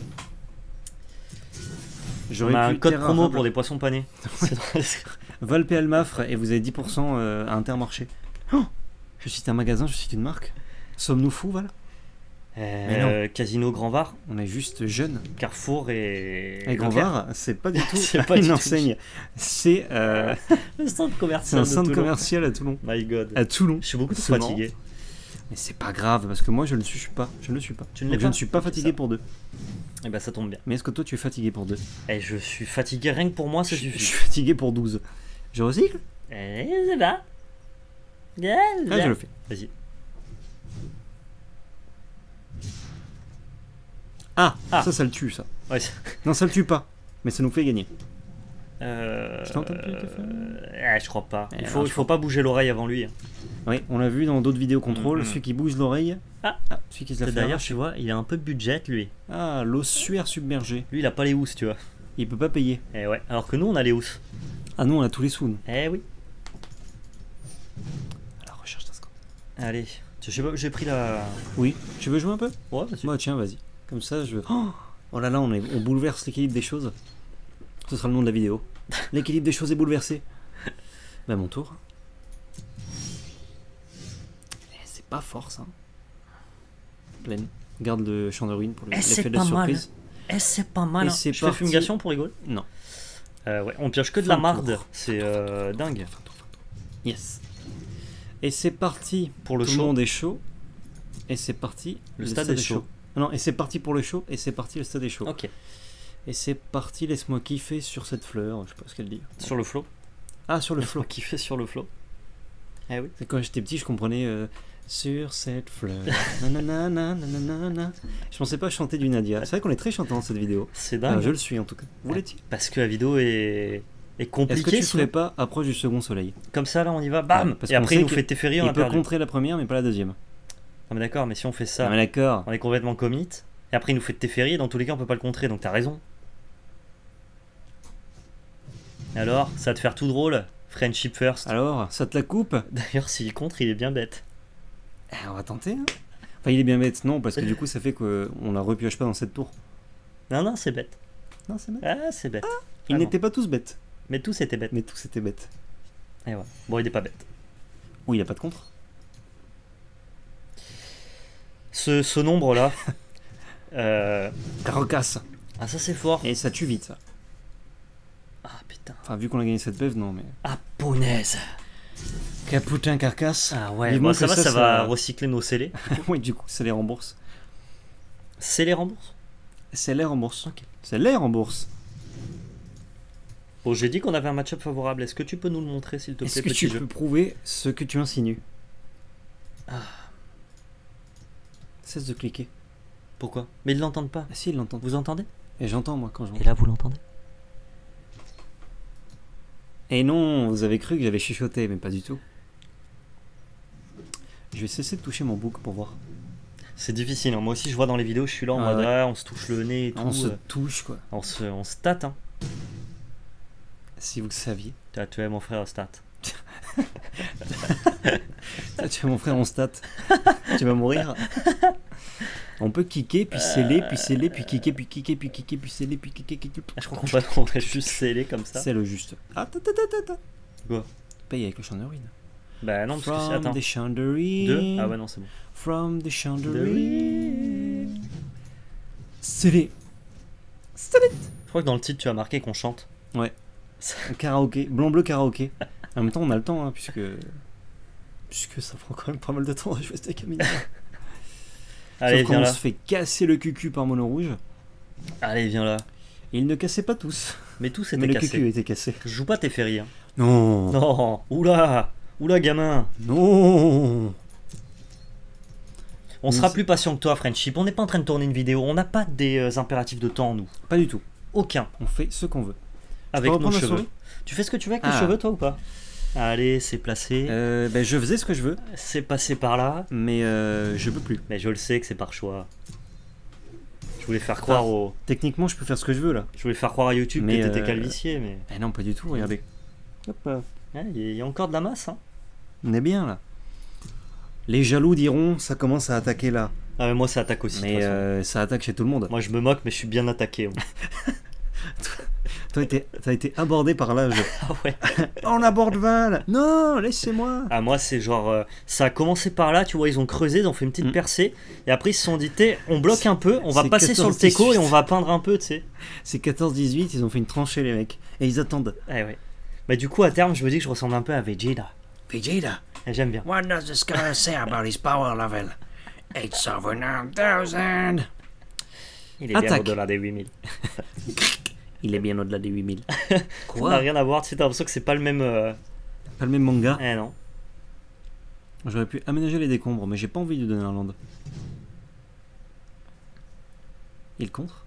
B: On
A: J'aurais
B: a un
A: pu
B: code
A: terre
B: promo
A: arable.
B: pour des poissons panés. C'est dans les-
A: Valpé Almafre et vous avez dix pour cent euh, à Intermarché. Oh, je cite un magasin, je cite une marque. Sommes-nous fous, voilà?
B: Euh, Casino Grand Var,
A: On est juste jeunes.
B: Carrefour et.
A: Et Grand
B: Leclerc.
A: Var, c'est pas du tout
B: C'est pas
A: une
B: du tout-
A: enseigne. C'est euh,
B: Le centre
A: c'est
B: commercial.
A: un
B: de
A: centre
B: Toulon.
A: commercial à Toulon.
B: My god.
A: À Toulon.
B: Je suis beaucoup trop
A: C'est marrant.
B: fatigué.
A: Mais c'est pas grave parce que moi je ne suis pas. Je ne le suis pas.
B: Tu ne
A: Donc
B: l'es
A: je
B: pas
A: ne suis pas
B: Ok,
A: fatigué
B: ça.
A: pour deux.
B: Et bah ça tombe bien.
A: Mais est-ce que toi tu es fatigué pour deux?
B: Et je suis fatigué, rien que pour moi ça
A: je, je
B: suffit.
A: suis fatigué pour douze. Je recycle?
B: Et c'est là.
A: Ah, je le fais.
B: Vas-y.
A: Ah,
B: Ah.
A: ça, ça le tue, ça.
B: Ouais, c'est-
A: Non, ça le tue pas. Mais ça nous fait gagner.
B: Euh...
A: Je t'ai entendu te faire
B: euh, Je crois pas.
A: Eh,
B: Il
A: alors,
B: faut, il
A: je
B: faut pas bouger l'oreille avant lui.
A: Oui, on l'a vu dans d'autres vidéos contrôle.
B: Mhm.
A: Celui qui bouge l'oreille.
B: Ah.
A: celui qui se la fait
B: D'ailleurs,
A: arracher.
B: tu vois, il a un peu de budget lui.
A: Ah, l'ossuaire submergé.
B: Lui, il a pas les housses, tu vois.
A: Il peut pas payer.
B: Et ouais. Alors que nous, on a les housses.
A: Ah non, on a tous les sous. nous.
B: Eh oui.
A: Alors, recherche ta score.
B: Allez. Je sais pas, j'ai pris la.
A: Oui, tu veux jouer un peu?
B: Ouais, vas-y.
A: Moi, tiens, vas-y. Comme ça, je. Oh, oh là là, on, est... on bouleverse l'équilibre des choses. Ce sera le nom de la vidéo. L'équilibre des choses est bouleversé. Bah, mon tour. Eh, c'est pas fort ça. Pleine. Garde le champ de ruine pour le-
B: Eh, c'est
A: l'effet de la
B: pas mal.
A: surprise.
B: Eh, c'est pas mal.
A: Et
B: hein.
A: c'est
B: Je fais
A: parti.
B: fumigation pour rigoler.
A: Non.
B: Euh, ouais, on pioche que de
A: Fin
B: la
A: de
B: marde.
A: tour.
B: C'est euh, dingue.
A: Fin de tour, fin de tour. Yes. Et c'est parti.
B: Pour le
A: Tout
B: show.
A: le monde est chaud. Et c'est parti.
B: Le stade est chaud.
A: Non, et c'est parti pour le show. Et c'est parti, le stade est chaud.
B: Ok.
A: Et c'est parti, laisse-moi kiffer sur cette fleur. Je sais pas ce qu'elle dit.
B: Sur le flow.
A: Ah, sur le
B: Le
A: flot.
B: flow qui fait sur le flow. Eh oui.
A: C'est quand j'étais petit, je comprenais euh, sur cette fleur. Nanana, nanana. Je pensais pas chanter du Nadia. C'est vrai qu'on est très chantant dans cette vidéo.
B: C'est
A: Ah,
B: dingue.
A: je le suis en tout cas. Vous
B: Ouais.
A: l'étiez?
B: Parce que la vidéo est, est
A: Est-ce
B: compliquée.
A: que tu
B: sinon.
A: ferais pas approche du second soleil?
B: Comme ça, là, on y va. Bam.
A: Ouais, parce
B: Et
A: qu'on
B: après, il
A: sait
B: nous
A: que
B: fait Teferi, on
A: Il
B: a
A: peut
B: perdu.
A: contrer la première, mais pas la deuxième.
B: Ah, mais d'accord, mais si on fait ça,
A: Ah, mais d'accord.
B: on est complètement commit. Et après, il nous fait Teferi, et dans tous les cas, on peut pas le contrer, donc t'as raison. Alors, ça va te faire tout drôle. Friendship first.
A: Alors, ça te la coupe?
B: D'ailleurs, s'il contre, il est bien bête.
A: Eh, on va tenter. Hein. Enfin, il est bien bête, non, parce que du coup, ça fait qu'on la repioche pas dans cette tour.
B: Non, non, c'est bête.
A: Non, c'est bête.
B: Ah, c'est bête.
A: Ils
B: Ah, non.
A: n'étaient pas tous bêtes,
B: Mais tous étaient bêtes.
A: mais tous étaient bêtes.
B: Et voilà. Bon, il est pas bête.
A: Oui, il a pas de contre.
B: Ce, ce nombre-là. euh...
A: Carcasse.
B: Ah, ça, c'est fort.
A: Et ça tue vite, ça.
B: Ah, putain.
A: Enfin, vu qu'on a gagné cette bève, non, mais.
B: Ah, punaise.
A: Caputin carcasse.
B: Ah, ouais.
A: Vivement
B: Bon, ça
A: que
B: va,
A: ça,
B: ça,
A: ça-
B: va recycler nos scellés.
A: Oui, du coup, ça les rembourse.
B: C'est les rembourses.
A: C'est l'air en bourse.
B: Ok.
A: C'est l'air en bourse.
B: Bon, j'ai dit qu'on avait un match-up favorable. Est-ce que tu peux nous le montrer, s'il te
A: Est-ce
B: plaît,
A: que
B: petit
A: tu
B: jeu
A: peux prouver ce que tu insinues?
B: Ah.
A: Cesse de cliquer.
B: Pourquoi? Mais ils l'entendent pas.
A: Ah si, ils l'entendent.
B: Vous entendez?
A: Et j'entends, moi, quand j'entends.
B: là, vous l'entendez?
A: Et non, vous avez cru que j'avais chuchoté, mais pas du tout. Je vais cesser de toucher mon bouc pour voir.
B: C'est difficile. Hein. Moi aussi, je vois dans les vidéos, je suis là en
A: Ah
B: mode
A: ouais.
B: ah, on se touche le nez et tout.
A: On se
B: euh,
A: touche, quoi.
B: on, se, on se tâte. Hein.
A: Si vous le saviez.
B: Ah, tu es mon frère stat.
A: Ah, tu es mon frère, on stat. Tu vas mourir. On peut kicker, puis sceller, puis sceller, puis kicker, puis kicker, puis kicker, puis sceller, puis kicker, kicker.
B: Ah, je crois qu'on va on va juste sceller comme ça.
A: C'est le juste. Ah, ta, ta, ta, ta, ta.
B: Quoi?
A: Paye avec le champ de ruine.
B: Bah non, parce que c'est.
A: From
B: Attends.
A: the champ de ruine.
B: Deux? Ah ouais, non, c'est bon.
A: From the champ de
B: De
A: ruine. Scellé. Scellé.
B: Je crois que dans le titre, tu as marqué qu'on chante.
A: Ouais. Karaoké. Blanc-bleu karaoké. En même temps, on a le temps, hein, puisque. Puisque ça prend quand même pas mal de temps à jouer cette Camille.
B: Allez,
A: Sauf quand
B: viens
A: on
B: là.
A: se fait casser le cucu par Mono Rouge.
B: Allez, viens là.
A: Et ils ne cassaient pas tous.
B: Mais tout
A: Mais
B: s'était
A: le
B: cassé.
A: cucu était cassé.
B: Je joue pas tes ferries. Hein.
A: Non.
B: Non. Oula. Oula, gamin.
A: Non.
B: On sera plus patient que toi, Friendship. On n'est pas en train de tourner une vidéo. On n'a pas des euh, impératifs de temps, nous.
A: Pas du tout.
B: Aucun.
A: On fait ce qu'on veut.
B: Avec nos
A: reprendre la
B: cheveux.
A: souris
B: Tu fais ce que tu veux avec
A: Ah.
B: tes cheveux, toi, ou pas? Allez, c'est placé.
A: Euh, ben, je faisais ce que je veux,
B: C'est passé par là.
A: mais euh, je peux plus.
B: Mais je le sais que c'est par choix. Je voulais faire croire
A: Ah.
B: au...
A: Techniquement, je peux faire ce que je veux là.
B: Je voulais faire croire à YouTube
A: Mais,
B: que t'étais
A: euh,
B: calvicier, mais...
A: Eh non, pas du tout, regardez. Hop, euh,
B: Ouais, il y a- il y a encore de la masse, hein.
A: on est bien là. Les jaloux diront, ça commence à attaquer là.
B: Ah, mais moi, ça attaque aussi, de
A: Mais
B: toute façon.
A: euh, ça attaque chez tout le monde.
B: Moi, je me moque, mais je suis bien attaqué. moi.
A: Toi, t'es- t'as été abordé par l'âge.
B: Ah ouais.
A: On aborde Val. Non, laissez-moi.
B: Ah, moi, c'est genre... euh, ça a commencé par là, tu vois, ils ont creusé, ils ont fait une petite
A: Mm.
B: percée, et après, ils se sont dit, Té, on bloque un peu, on va
A: c'est
B: passer sur le
A: quatorze
B: teco, et
A: dix-huit.
B: on va peindre un peu, tu sais.
A: C'est quatorze dix-huit, ils ont fait une tranchée les mecs. Et ils attendent.
B: Ouais, ouais. Mais du coup, à terme, je me dis que je ressemble un peu à Vegeta.
A: Vegeta,
B: Et j'aime bien.
A: what does the scholar say about his power level? It's over nine thousand.
B: Il est bien
A: Attaque.
B: au-delà des huit mille.
A: Il est bien au-delà des huit mille.
B: Ça n'a
A: Quoi?
B: rien à voir, tu sais, t'as l'impression que c'est pas le même... euh,
A: Pas le même manga.
B: Eh non.
A: J'aurais pu aménager les décombres, mais j'ai pas envie de donner un land. Il contre.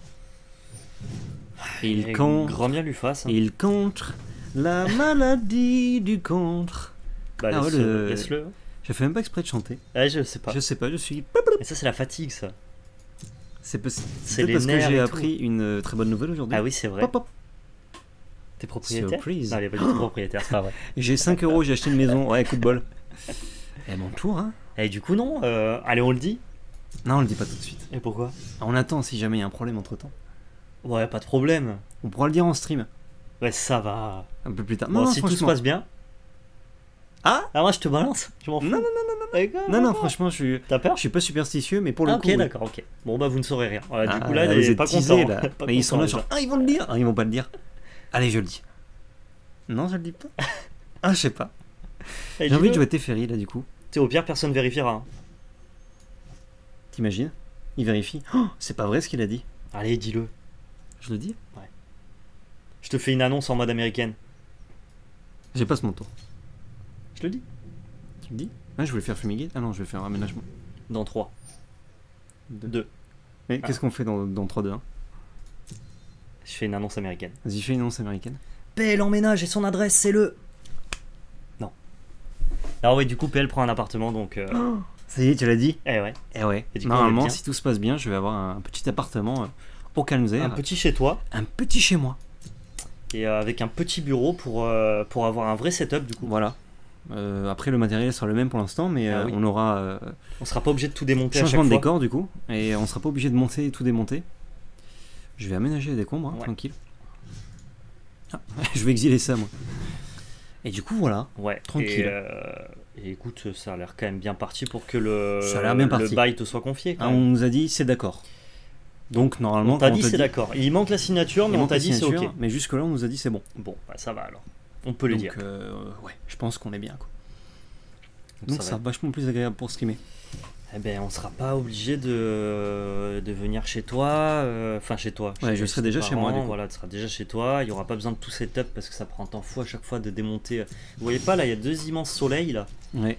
A: Et il
B: Et
A: contre.
B: Grand bien lui fasse. Hein.
A: Il contre. La maladie du contre.
B: Bah,
A: Ah ouais,
B: laisse-
A: le-
B: laisse-le.
A: J'ai fait même pas exprès de chanter.
B: Ouais, je sais pas.
A: Je sais pas, je suis.
B: Mais ça, c'est la fatigue, ça.
A: C'est peut-
B: C'est
A: c'est
B: les
A: parce que
B: nerfs
A: j'ai
B: et
A: appris une euh, très bonne nouvelle aujourd'hui.
B: Ah oui, c'est vrai.
A: Pop, pop.
B: T'es propriétaire?
A: Surprise.
B: Non, il est pas du tout propriétaire, c'est pas vrai.
A: J'ai cinq euros, j'ai acheté une maison. Ouais, coup de bol. Et mon tour, hein.
B: Et du coup, non. euh, Allez, on le dit.
A: Non, on le dit pas tout de suite.
B: Et pourquoi?
A: On attend si jamais il y a un problème entre temps.
B: Ouais, pas de problème.
A: On pourra le dire en stream.
B: Ouais, ça va.
A: Un peu plus tard.
B: Bon,
A: non, non,
B: si tout se
A: franchement.
B: passe bien.
A: Ah
B: Ah, moi, je te balance. Je m'en fous.
A: Non, non,
B: D'accord.
A: Non, non, franchement, je suis.
B: T'as peur?
A: Je suis pas superstitieux, mais pour le
B: Ah,
A: coup.
B: ok,
A: oui.
B: d'accord, ok. Bon, bah, vous ne saurez rien. Ouais, du
A: Ah,
B: coup, là,
A: vous
B: il est
A: êtes
B: pas
A: teasés,
B: content.
A: là.
B: Pas
A: Mais ils sont
B: content,
A: là,
B: les
A: genre,
B: gens.
A: ah, ils vont le dire. Ah, ils vont pas le dire. Allez, je le dis. Non, je le dis pas. Ah, je sais pas.
B: Eh,
A: J'ai envie de
B: dis-le.
A: jouer Teferi là, du coup.
B: Tu sais, au pire, personne vérifiera. hein.
A: T'imagines? Il vérifie. Oh, c'est pas vrai ce qu'il a dit.
B: Allez, dis-le.
A: Je le dis?
B: Je te fais une annonce en mode américaine.
A: J'ai pas ce mon tour.
B: Je le dis.
A: Tu me dis? Ah, je voulais faire fumiguer. Ah non, je vais faire un aménagement.
B: Dans trois.
A: Deux.
B: deux.
A: Mais
B: Ah.
A: qu'est-ce qu'on fait dans, dans trois deux un?
B: Je fais une annonce américaine.
A: Vas-y, fais une annonce américaine.
B: P L emménage et son adresse, c'est le. Non. Alors, oui, du coup, P L prend un appartement, donc. euh,
A: Ça y est, tu l'as dit?
B: Eh ouais.
A: Eh ouais.
B: Et du coup, on est
A: Normalement,
B: bien.
A: si tout se passe bien, je vais avoir un petit appartement euh, au calme
B: Un petit chez toi.
A: Un petit chez moi.
B: Et euh, avec un petit bureau pour, euh, pour avoir un vrai setup, du coup.
A: Voilà. Euh, après, le matériel sera le même pour l'instant, mais
B: Ah
A: euh,
B: oui.
A: on aura euh,
B: On sera pas obligé de tout démonter à chaque
A: changement de
B: fois.
A: décor du coup, et on sera pas obligé de monter et tout démonter. Je vais aménager les décombres, hein,
B: Ouais.
A: tranquille. Ah, je vais exiler ça, moi. Et du coup, voilà.
B: Ouais.
A: Tranquille.
B: Et, euh, et écoute, ça a l'air quand même bien parti pour que le,
A: Ça a l'air bien
B: le
A: parti.
B: bail te soit confié. Quand
A: Ah,
B: même.
A: on nous a dit c'est d'accord. Donc normalement,
B: On t'a
A: quand
B: dit
A: te
B: c'est d'accord. Il manque la signature,
A: il
B: mais on
A: manque
B: t'a
A: la
B: dit c'est
A: signature,
B: ok.
A: mais jusque là, on nous a dit c'est bon.
B: Bon, bah, ça va alors. On peut le
A: Donc
B: dire.
A: euh, ouais, je pense qu'on est bien, quoi.
B: Donc,
A: Donc
B: ça
A: ça
B: va.
A: sera vachement plus agréable pour streamer.
B: Eh ben, on sera pas obligé de, de venir chez toi. euh, Enfin, chez toi.
A: Ouais,
B: chez
A: je
B: tes
A: serai déjà chez moi,
B: parents,
A: du coup.
B: Voilà, tu seras déjà chez toi. Il y aura pas besoin de tout setup parce que ça prend un temps fou à chaque fois de démonter. Vous voyez pas là, il y a deux immenses soleils là.
A: Ouais.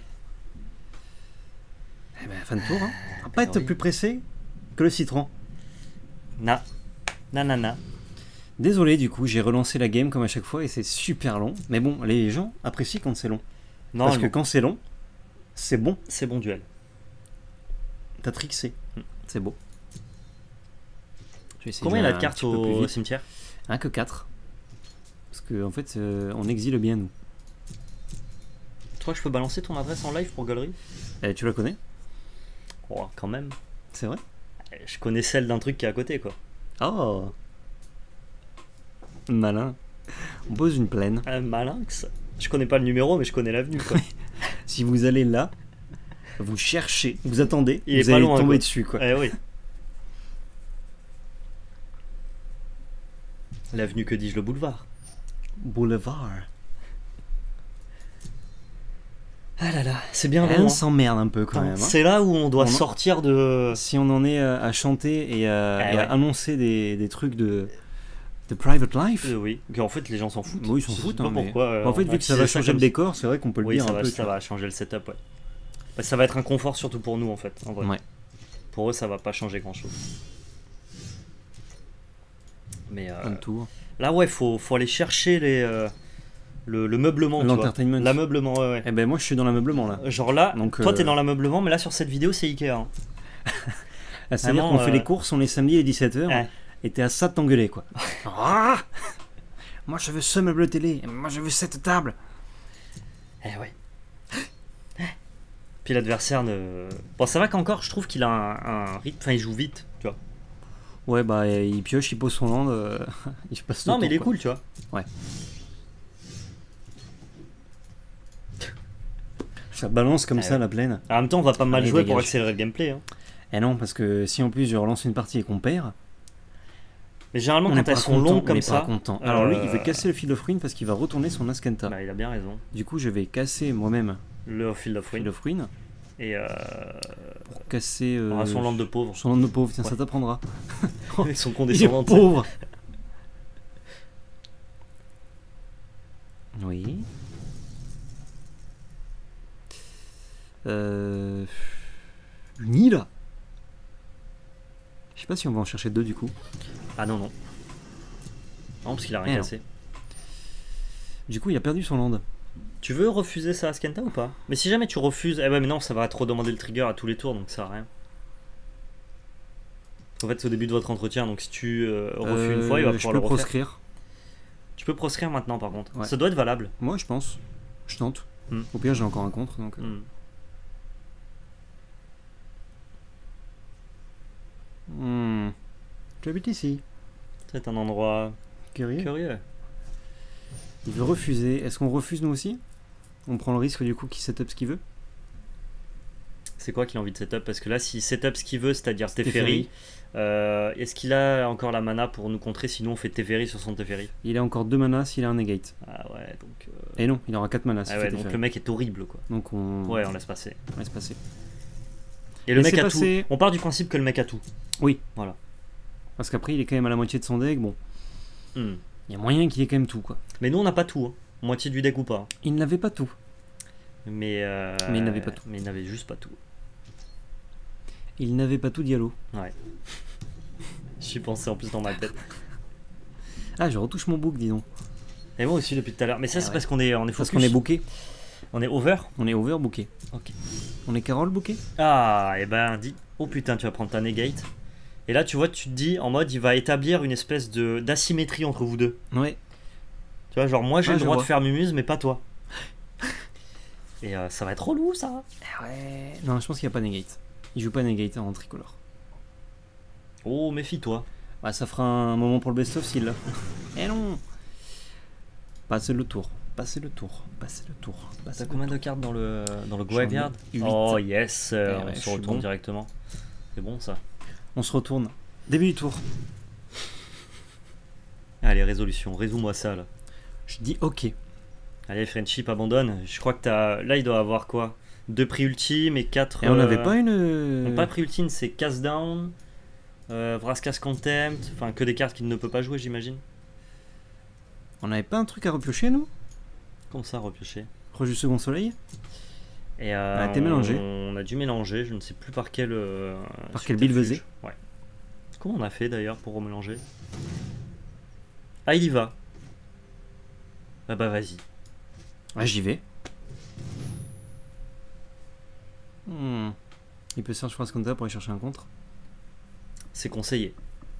A: Eh ben, fin de tour, hein. On va pas
B: ben
A: être
B: oui.
A: plus pressé que le citron.
B: Na. Nanana.
A: Désolé, du coup, j'ai relancé la game comme à chaque fois et c'est super long. Mais bon, les gens apprécient quand c'est long.
B: Non,
A: Parce que
B: non,
A: quand c'est long, c'est bon.
B: c'est bon duel.
A: T'as trixé.
B: Hmm.
A: C'est beau. Je vais essayer
B: Combien il
A: de
B: a
A: jouer
B: de
A: un
B: cartes
A: petit peu plus
B: au
A: vite.
B: cimetière?
A: Un que quatre. Parce que en fait, euh, on exile bien nous.
B: Tu crois que je peux balancer ton adresse en live pour galerie?
A: Eh, tu la connais?
B: Oh, quand même.
A: C'est vrai?
B: Je connais celle d'un truc qui est à côté quoi.
A: Oh, malin. On pose une plaine.
B: Un malinx. Je connais pas le numéro, mais je connais l'avenue quoi.
A: Si vous allez là, vous cherchez, vous attendez,
B: Il est
A: vous
B: pas
A: allez
B: loin,
A: tomber
B: quoi.
A: dessus, quoi.
B: Eh oui. L'avenue, que dis-je, le boulevard.
A: Boulevard.
B: Ah là là, c'est bien
A: Eh,
B: long.
A: on
B: hein.
A: s'emmerde un peu quand même. hein.
B: C'est là où on doit
A: On en-
B: sortir de.
A: Si on en est à, à chanter et à,
B: Ah
A: et à
B: ouais.
A: annoncer des, des trucs de, de private life.
B: Euh, oui, en fait les gens s'en foutent.
A: Oui, ils s'en
B: Je sais
A: foutent,
B: pas
A: hein, mais-
B: pourquoi. euh,
A: en fait,
B: on
A: vu
B: a
A: que ça
B: utilisé
A: va changer
B: comme
A: le décor, c'est vrai qu'on peut le
B: Oui,
A: dire
B: ça,
A: un
B: va,
A: peu.
B: ça
A: tu vois.
B: va changer le setup, ouais. Bah, ça va être un confort surtout pour nous en fait. En vrai.
A: Ouais.
B: Pour eux, ça va pas changer grand chose. Mais euh,
A: Un tour.
B: là, ouais, faut, faut aller chercher les, euh, le, le meublement. tu vois.
A: L'entertainment.
B: L'ameublement, ouais, ouais.
A: Eh ben moi je suis dans l'ameublement là.
B: Genre là,
A: Donc,
B: toi
A: euh,
B: t'es dans l'ameublement, mais là sur cette vidéo c'est Ikea. Hein.
A: Ah, c'est-à-dire
B: Vraiment,
A: qu'on fait
B: euh,
A: les courses, on est samedi à dix-sept heures,
B: Ouais.
A: et t'es à ça de t'engueuler quoi. Ah, moi je veux ce meuble télé, moi je veux cette table.
B: Eh ouais. Puis l'adversaire ne. Bon, ça va qu'encore, je trouve qu'il a un, un rythme. Enfin, il joue vite, tu vois.
A: Ouais bah il pioche, il pose son land, euh, il passe le
B: Non, mais
A: tour,
B: il est
A: quoi.
B: cool, tu vois.
A: Ouais. Ça balance comme
B: Ah
A: ça
B: ouais.
A: la plaine.
B: En même temps, on va pas mal
A: Allez,
B: jouer pour
A: dégage.
B: accélérer le gameplay. Hein.
A: Eh non, parce que si en plus je relance une partie et qu'on perd,
B: Mais généralement,
A: on n'est
B: quand elles
A: pas
B: sont
A: content,
B: longues
A: on
B: comme
A: n'est
B: ça.
A: pas content. Alors lui, il veut
B: euh,
A: casser le Field of Ruin parce qu'il va retourner son Askanta.
B: Bah, il a bien raison.
A: Du coup, je vais casser moi-même
B: Le Field of
A: Field
B: Ruin.
A: of Ruin
B: Et euh,
A: pour casser euh,
B: ah, son land de pauvre.
A: son land de pauvre. Tiens,
B: Ouais.
A: ça t'apprendra.
B: Avec son
A: Il est
B: condescendant.
A: pauvre. Oui. Euh... Une île. Je sais pas si on va en chercher deux du coup.
B: Ah non, non. Non, parce qu'il a rien
A: Eh non.
B: cassé.
A: Du coup, il a perdu son land.
B: Tu veux refuser ça à Skenta ou pas? Mais si jamais tu refuses, eh ben mais non, ça va trop demander le trigger à tous les tours, donc ça sert à rien. En fait, c'est au début de votre entretien, donc si tu euh, refuses une fois, il va
A: Euh, je
B: pouvoir
A: peux
B: le refaire.
A: proscrire.
B: Tu peux proscrire maintenant, par contre.
A: Ouais.
B: Ça doit être valable.
A: Moi, je pense. Je tente.
B: Hmm.
A: Au pire, j'ai encore un contre. Donc... euh.
B: Hmm.
A: Hmm. Tu habites ici.
B: C'est un endroit
A: Curieux.
B: curieux.
A: Il veut refuser. Est-ce qu'on refuse nous aussi? On prend le risque du coup qu'il setup ce qu'il veut.
B: C'est quoi qu'il a envie de setup? Parce que là, s'il setup ce qu'il veut, c'est-à-dire
A: Teferi.
B: Teferi, euh, est-ce qu'il a encore la mana pour nous contrer? Sinon, on fait Teferi sur son Teferi.
A: Il a encore deux manas s'il a un negate.
B: Ah ouais, donc. euh,
A: Et non, il aura quatre manas s'il
B: Ah
A: fait
B: ouais, donc
A: Teferi.
B: le mec est horrible, quoi.
A: Donc on...
B: Ouais, on laisse passer.
A: on laisse passer.
B: Et le
A: Laissez
B: mec a
A: passer.
B: tout. On part du principe que le mec a tout.
A: Oui.
B: Voilà.
A: Parce qu'après, il est quand même à la moitié de son deck. Bon,
B: Hmm.
A: il y a moyen qu'il ait quand même tout quoi.
B: Mais nous, on n'a pas tout. Hein. Moitié du deck ou pas.
A: Il n'avait pas tout.
B: Mais, euh,
A: Mais il n'avait pas tout.
B: Mais il n'avait juste pas tout.
A: Il n'avait pas tout Diallo.
B: Ouais. J'y pensais en plus dans ma tête.
A: Ah, je retouche mon book, dis donc.
B: Et moi aussi depuis tout à l'heure. Mais ça,
A: Ah
B: c'est
A: ouais.
B: parce qu'on est, on est
A: Parce
B: focus.
A: qu'on est booké.
B: On est over.
A: On est over booké.
B: Ok.
A: On est Carole booké.
B: Ah, et ben, dis. Oh putain, tu vas prendre ta negate. Et là, tu vois, tu te dis en mode, il va établir une espèce de d'asymétrie entre vous deux.
A: Ouais.
B: Tu vois, genre, moi j'ai
A: Ah,
B: le
A: je
B: droit
A: vois.
B: de faire Mumuse, mais pas toi. Et euh, ça va être relou, ça.
A: Ouais. Non, je pense qu'il n'y a pas negate. Il joue pas negate en tricolore.
B: Oh, méfie-toi.
A: Bah, ça fera un moment pour le best-of s'il l'a. Eh non. Passez le tour. Passez le tour. Passez le tour. Passez
B: T'as
A: le
B: combien
A: tour.
B: de cartes dans le, dans le
A: J'en ai
B: graveyard?
A: huit.
B: Oh, yes. euh,
A: Eh ouais,
B: on
A: je
B: se
A: suis
B: retourne
A: bon.
B: directement. C'est bon, ça.
A: On se retourne. Début du tour.
B: Allez, résolution. Résous-moi ça, là.
A: Je dis ok.
B: Allez, Friendship abandonne. Je crois que t'as. Là, il doit avoir quoi? Deux prix ultimes et quatre.
A: Et on n'avait
B: euh,
A: pas une.
B: non, pas prix ultime, c'est Cast Down, euh, Vraskas Contempt. Enfin, que des cartes qu'il ne peut pas jouer, j'imagine.
A: On n'avait pas un truc à repiocher, nous?
B: Comme ça, repiocher.
A: Proche du second soleil?
B: Et euh,
A: On a été mélangé.
B: On a dû mélanger, je ne sais plus par quel. euh,
A: Par quel build
B: subterfuge.
A: vasé.
B: Ouais. Comment on a fait d'ailleurs pour remélanger? Ah, il y va. Ah bah vas-y.
A: Ah, j'y vais. Hmm. Il peut search phrase compta pour aller chercher un contre.
B: C'est conseillé.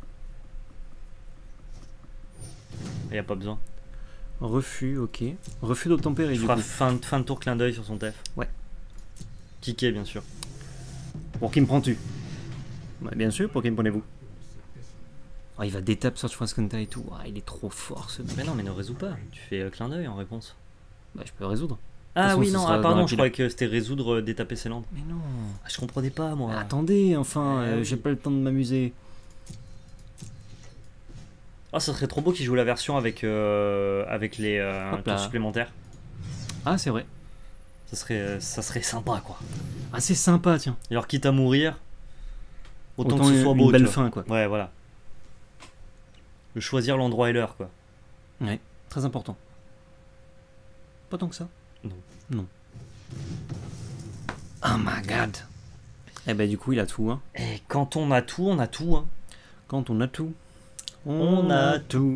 B: Il n'y a pas besoin.
A: Refus, ok. Refus d'obtempérer,
B: Tu
A: du
B: feras
A: coup.
B: fin, fin de tour clin d'œil sur son tef.
A: Ouais.
B: Kické, bien sûr.
A: Pour qui me prends-tu? Bah, bien sûr, pour qui me prenez-vous? Oh, il va détape search phrase compta et tout. Ah, il est trop fort ce mec.
B: Mais non, mais ne résous pas. Tu fais euh, clin d'œil en réponse.
A: Bah, je peux résoudre.
B: Ah
A: façon,
B: oui,
A: ce
B: non,
A: sera
B: ah,
A: dans
B: pardon,
A: la
B: je
A: pile.
B: croyais que c'était résoudre, euh, détaper ses landes.
A: Mais non.
B: Ah, je comprenais pas, moi.
A: Ah, attendez, enfin,
B: Ah,
A: euh,
B: oui.
A: j'ai pas le temps de m'amuser.
B: Ah, ça serait trop beau qu'ils jouent la version avec, euh, avec les euh,
A: Hop
B: tours
A: là.
B: supplémentaires.
A: Ah, c'est vrai.
B: Ça serait, ça serait sympa, quoi.
A: Ah, c'est sympa, tiens.
B: Et alors, quitte à mourir, autant,
A: Autant
B: que ce
A: une,
B: soit
A: une
B: beau. tu
A: belle
B: vois.
A: fin, quoi.
B: Ouais, voilà. De choisir l'endroit et l'heure, quoi.
A: Ouais, très important. Pas tant que ça.
B: Non.
A: Non. Oh my god. Eh ben du coup il a tout hein.
B: Et quand on a tout, on a tout hein.
A: Quand on a tout, on,
B: On a
A: a tout.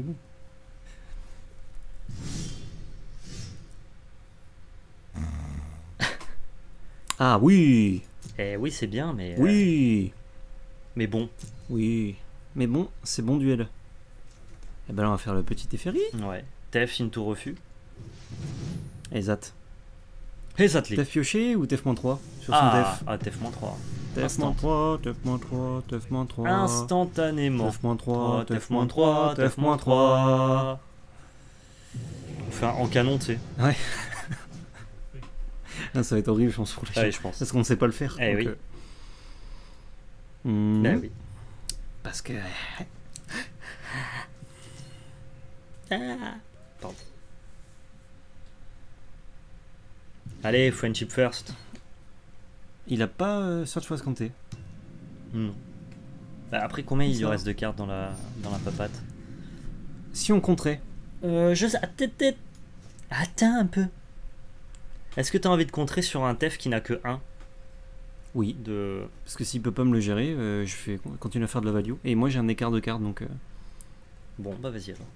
A: Ah oui,
B: Eh oui, c'est bien, mais... euh,
A: oui,
B: mais bon.
A: oui. Mais bon, c'est bon duel. Eh ben là on va faire le petit Teferi.
B: Ouais. Tef into refus.
A: Et Zat.
B: Et ça te l'est.
A: Tef pioché ou Tef trois sur son
B: Ah,
A: Tef.
B: ah Tef moins trois.
A: Tef
B: instant.
A: trois, Tef trois, Tef trois.
B: Instantanément.
A: Tef trois,
B: Tef
A: Tef trois, Tef
B: moins
A: trois.
B: On fait un en canon, tu sais.
A: Ouais. Ah, ça va être horrible, je pense, pour les
B: Ouais,
A: gens.
B: je pense.
A: Parce qu'on ne sait pas le faire.
B: Eh
A: donc,
B: oui.
A: euh, hmm,
B: Bah oui.
A: Parce que.
B: Pardon. Allez, friendship first.
A: Il a pas euh, Search for Escanté.
B: Hmm. Bah, après, combien il lui
A: Ça.
B: reste de cartes dans la, dans la papate?
A: Si on compterait.
B: Euh, je sais. Attends, attends. Attends un peu. Est-ce que tu as envie de contrer sur un Tef qui n'a que un
A: Oui.
B: de...
A: Parce que s'il peut pas me le gérer, euh, je vais continuer à faire de la value. Et moi j'ai un écart de cartes donc. euh,
B: Bon, bah vas-y alors.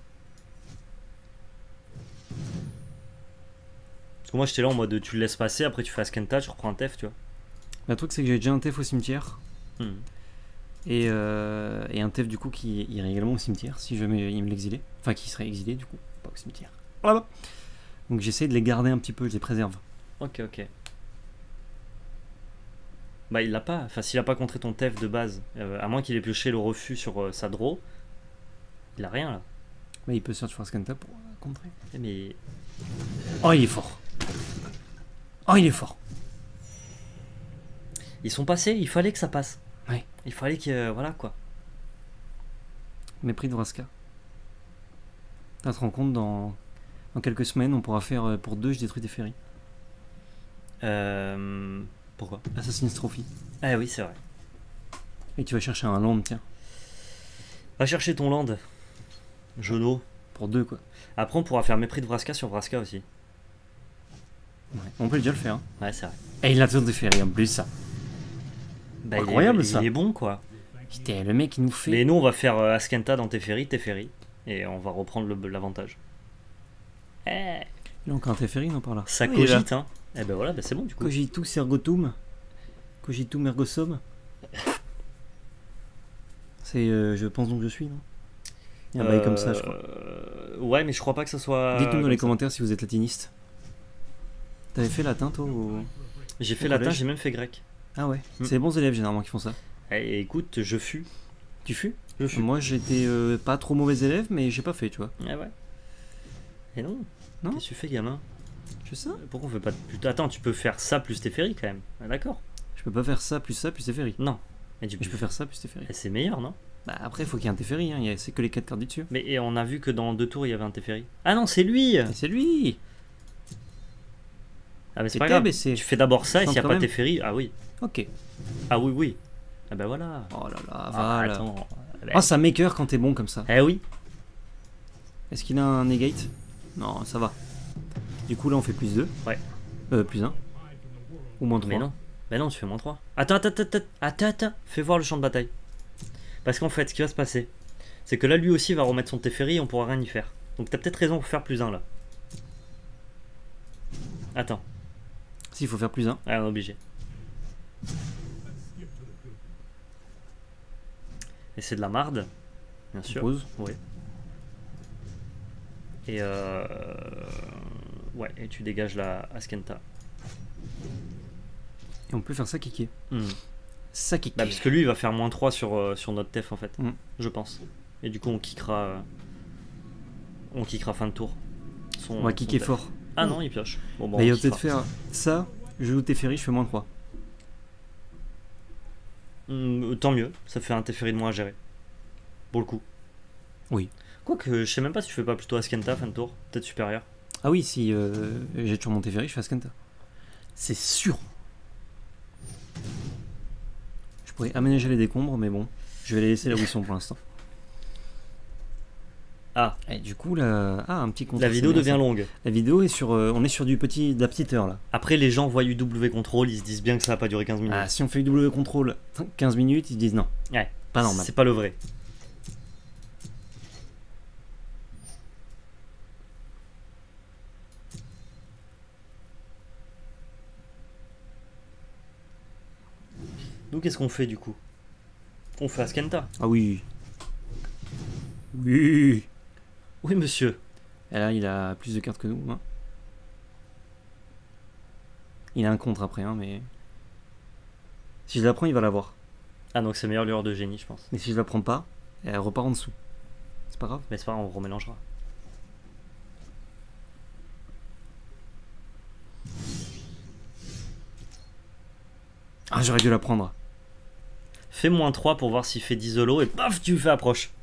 B: Parce que moi j'étais là en mode tu le laisses passer, après tu fais Askenta, tu reprends un Tef, tu vois.
A: Le truc c'est que j'ai déjà un Tef au cimetière.
B: Hmm.
A: Et, euh, et un Tef du coup qui irait également au cimetière si jamais il me l'exilait. Enfin qui serait exilé du coup, pas au cimetière. Voilà. Donc j'essaie de les garder un petit peu, je les préserve.
B: Ok, ok. Bah il l'a pas, enfin s'il a pas contré ton Tef de base, euh, à moins qu'il ait pioché le refus sur euh, sa draw, il a rien là.
A: Mais il peut Search for Escanté pour euh, contrer.
B: Eh, Mais
A: Oh il est fort. Oh il est fort.
B: ils sont passés, il fallait que ça passe.
A: Ouais.
B: Il fallait que... euh, voilà quoi.
A: Mépris de Vraska. Tu te rends compte dans, dans quelques semaines on pourra faire euh, pour deux je détruis des ferries.
B: Euh... Pourquoi?
A: Assassin's Trophy.
B: Ah oui c'est vrai.
A: Et tu vas chercher un land tiens.
B: Va chercher ton land. Jono.
A: Pour deux quoi.
B: Après on pourra faire mépris de Vraska sur Vraska aussi.
A: Ouais. On peut déjà le faire. Hein.
B: Ouais c'est vrai.
A: Et il a toujours des ferries en plus ça.
B: Bah, il est-
A: Incroyable,
B: il
A: ça.
B: est bon quoi.
A: Putain, le mec il nous fait.
B: Mais nous on va faire euh, Askenta dans Teferi, Teferi. Et on va reprendre le- l'avantage. Eh,
A: Il a encore un Teferi non par là.
B: ça
A: Oui, il est là.
B: cogite hein. Eh ben voilà, bah, c'est bon du coup.
A: Cogitus ergotum. Cogitum ergo sum. C'est euh, je pense donc je suis non. Il y a un bail comme ça je crois.
B: Euh, Ouais mais je crois pas que ça soit...
A: Dites-nous dans
B: comme
A: les
B: ça.
A: commentaires si vous êtes latiniste. T'avais fait latin toi au...
B: J'ai fait
A: au
B: latin,
A: collège
B: j'ai même fait grec.
A: Ah ouais.
B: Hmm.
A: C'est les bons élèves généralement qui font ça.
B: Eh, écoute, je fus.
A: Tu fus
B: Je fus.
A: Moi j'étais euh, pas trop mauvais élève mais j'ai pas fait tu vois.
B: Ah ouais. Et non.
A: Non.
B: Qu'est-ce que tu fais gamin?
A: Je sais ça.
B: Pourquoi on fait pas de... Putain, attends, tu peux faire ça plus Teferi quand même. Ah, d'accord.
A: Je peux pas faire ça plus ça plus Teferi.
B: Non. Mais tu
A: Mais je peux faire ça plus Teferi.
B: Eh, c'est meilleur non?
A: Bah après faut qu'il y ait un Teferi hein. Il y a- c'est que les quatre cartes du dessus.
B: Mais et on a vu que dans deux tours il y avait un Teferi. Ah non, c'est lui.
A: Et c'est lui.
B: Ah mais c'est
A: Et
B: pas
A: Teb,
B: grave.
A: et c'est-
B: Tu fais d'abord ça et
A: Tente
B: s'il n'y a
A: quand
B: pas
A: même.
B: Teferi, ah oui.
A: Ok.
B: Ah oui, oui. Ah bah voilà.
A: Oh là là,
B: Ah,
A: voilà.
B: attends.
A: Oh, ça maker quand t'es bon comme ça.
B: Eh oui.
A: Est-ce qu'il a un negate? Non, ça va. Du coup, là, on fait plus deux.
B: Ouais.
A: Euh, plus un. Ou moins trois.
B: Mais non. Mais non, tu fais moins trois. Attends, attends, attends, attends, attends, attends. Fais voir le champ de bataille. Parce qu'en fait, ce qui va se passer, c'est que là, lui aussi va remettre son Teferi et on pourra rien y faire. Donc t'as peut-être raison pour faire plus un là. Attends.
A: S'il faut faire plus un.
B: Ah, on est obligé. Et c'est de la marde, bien
A: On
B: sûr.
A: pose.
B: Oui. Et euh... ouais, et tu dégages la Askenta.
A: Et on peut faire ça kicker.
B: Hmm.
A: Ça kicker.
B: Bah, parce que lui il va faire moins trois sur, euh, sur notre Tef en fait,
A: Mm.
B: je pense. Et du coup on kickera euh, on kickera fin de tour. Son,
A: On va
B: son
A: kicker
B: Tef.
A: fort.
B: Ah non, il pioche. Bon, bon,
A: Bah,
B: on
A: il va
B: kickera.
A: peut-être faire ça. Je joue Teferi, je fais moins trois.
B: Hmm, tant mieux, ça fait un Teferi de moins à gérer. Pour le coup.
A: Oui.
B: Quoique, je sais même pas si tu fais pas plutôt Askenta fin de tour, peut-être supérieur.
A: Ah oui, si euh, j'ai toujours mon Teferi, je fais Askanta. C'est sûr. Je pourrais aménager les décombres, mais bon. Je vais les laisser là où ils sont pour l'instant.
B: Ah.
A: Et du coup, là, ah, un petit contraste.
B: La vidéo devient longue.
A: La vidéo est sur, euh, on est sur du petit, de la petite heure là.
B: Après, les gens voient U W Control, ils se disent bien que ça va pas durer quinze minutes.
A: Ah, si on fait U W Control quinze minutes, ils disent non.
B: Ouais.
A: Pas normal.
B: C'est pas le vrai. Nous, qu'est-ce qu'on fait du coup? On fait Askenta.
A: Ah oui. Oui.
B: Oui, monsieur.
A: Et là, il a plus de cartes que nous. Hein. Il a un contre après, hein, mais... Si je la prends, il va l'avoir.
B: Ah, donc c'est meilleur lueur de génie, je pense.
A: Mais si je la prends pas, elle repart en dessous. C'est pas grave.
B: Mais c'est pas grave, on remélangera.
A: Ah, j'aurais dû la prendre.
B: Fais moins trois pour voir s'il fait dix zolo et paf, tu fais approche.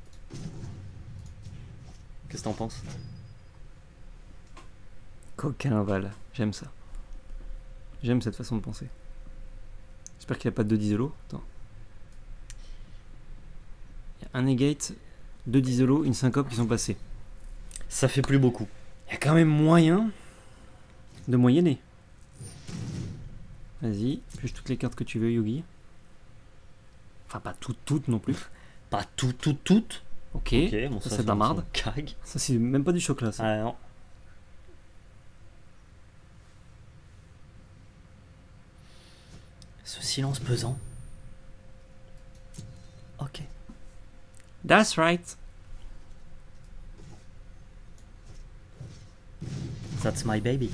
B: Qu'est-ce que t'en penses?
A: Coquin Val, j'aime ça. J'aime cette façon de penser. J'espère qu'il n'y a pas de deux d'isolos. Attends. Il y a un negate, deux d'isolos, une syncope qui sont passés.
B: Ça fait plus beaucoup.
A: Il y a quand même moyen de moyenner. Vas-y, pioche toutes les cartes que tu veux, Yogi. Enfin, pas toutes, toutes non plus.
B: Pas tout, tout, toutes.
A: Ok,
B: Ok, bon,
A: ça,
B: ça
A: c'est de la marde.
B: Cag.
A: Ça, c'est même pas du chocolat, ça.
B: Ah non. Ce silence pesant. Ok.
A: That's right.
B: That's my baby.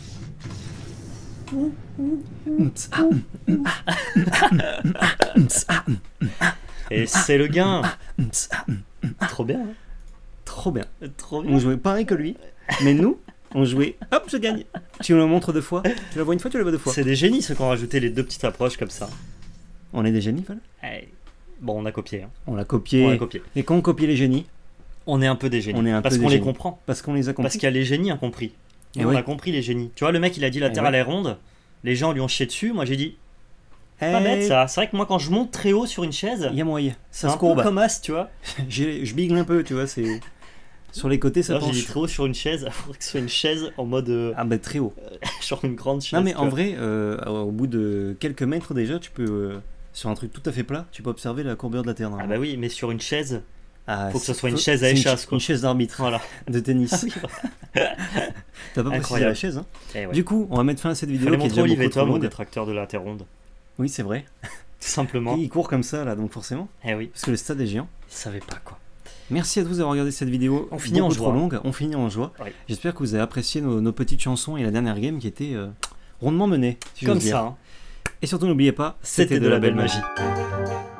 B: Et c'est le gain. Trop bien. Hein.
A: Trop bien.
B: Trop bien.
A: On jouait pareil que lui, mais nous, on jouait. Hop, je gagne. Tu me le montres deux fois. Tu la vois une fois, tu la vois deux fois.
B: C'est des génies ceux qui ont rajouté les deux petites approches comme ça.
A: On est des génies, Val.
B: Hey. Bon, on a copié. Hein.
A: On l'a copié.
B: On a copié.
A: Et quand on copie les génies,
B: On est un peu des génies.
A: On est un
B: parce
A: peu
B: qu'on
A: des
B: les
A: génies.
B: comprend.
A: parce qu'on les a compris.
B: Parce qu'il y a les génies incompris.
A: Et
B: Et on
A: oui.
B: a compris les génies. Tu vois, le mec il a dit la
A: Et
B: Terre
A: ouais.
B: elle est ronde. Les gens lui ont chié dessus. Moi j'ai dit,
A: Hey,
B: pas bête ça. C'est vrai que moi quand je monte très haut sur une chaise,
A: Il y a moyen.
B: c'est
A: Ça
B: un
A: se courbe.
B: peu comme As, tu vois.
A: J'ai- Je bigle un peu, tu vois. C'est sur les côtés, ça
B: Alors j'ai dit
A: penche.
B: très haut sur une chaise. Il faudrait que ce soit une chaise en mode. euh,
A: Ah bah très haut.
B: genre une grande chaise.
A: Non mais
B: tu
A: en
B: vois.
A: vrai, euh, au bout de quelques mètres déjà, tu peux euh, sur un truc tout à fait plat, tu peux observer la courbure de la terre.
B: Ah bah oui, mais sur une chaise.
A: Ah,
B: faut que ce
A: c'est-
B: soit une
A: faut-
B: chaise à
A: c'est une
B: échasse,
A: ch-
B: quoi.
A: Une chaise d'arbitre
B: Voilà.
A: de tennis.
B: Ah oui.
A: T'as pas précisé
B: Incroyable.
A: la chaise. Hein.
B: Eh ouais.
A: Du coup, on va mettre fin à cette vidéo
B: Fallait
A: qui est
B: montrer
A: déjà
B: Olive et
A: beaucoup
B: toi,
A: trop
B: mon
A: longue.
B: détracteur de la Terre ronde.
A: Oui, c'est vrai.
B: Tout simplement.
A: Il court comme ça là, donc forcément,
B: Eh oui.
A: parce que le stade est géant.
B: Il savait pas quoi.
A: Merci à tous d'avoir regardé cette vidéo.
B: On finit en
A: beaucoup trop
B: joie.
A: longue. On finit en joie.
B: Oui.
A: J'espère que vous avez apprécié nos, nos petites chansons et la dernière game qui était euh, rondement menée. si j'ose
B: Comme
A: dire.
B: ça. Hein.
A: Et surtout, n'oubliez pas,
B: C'était de la belle magie.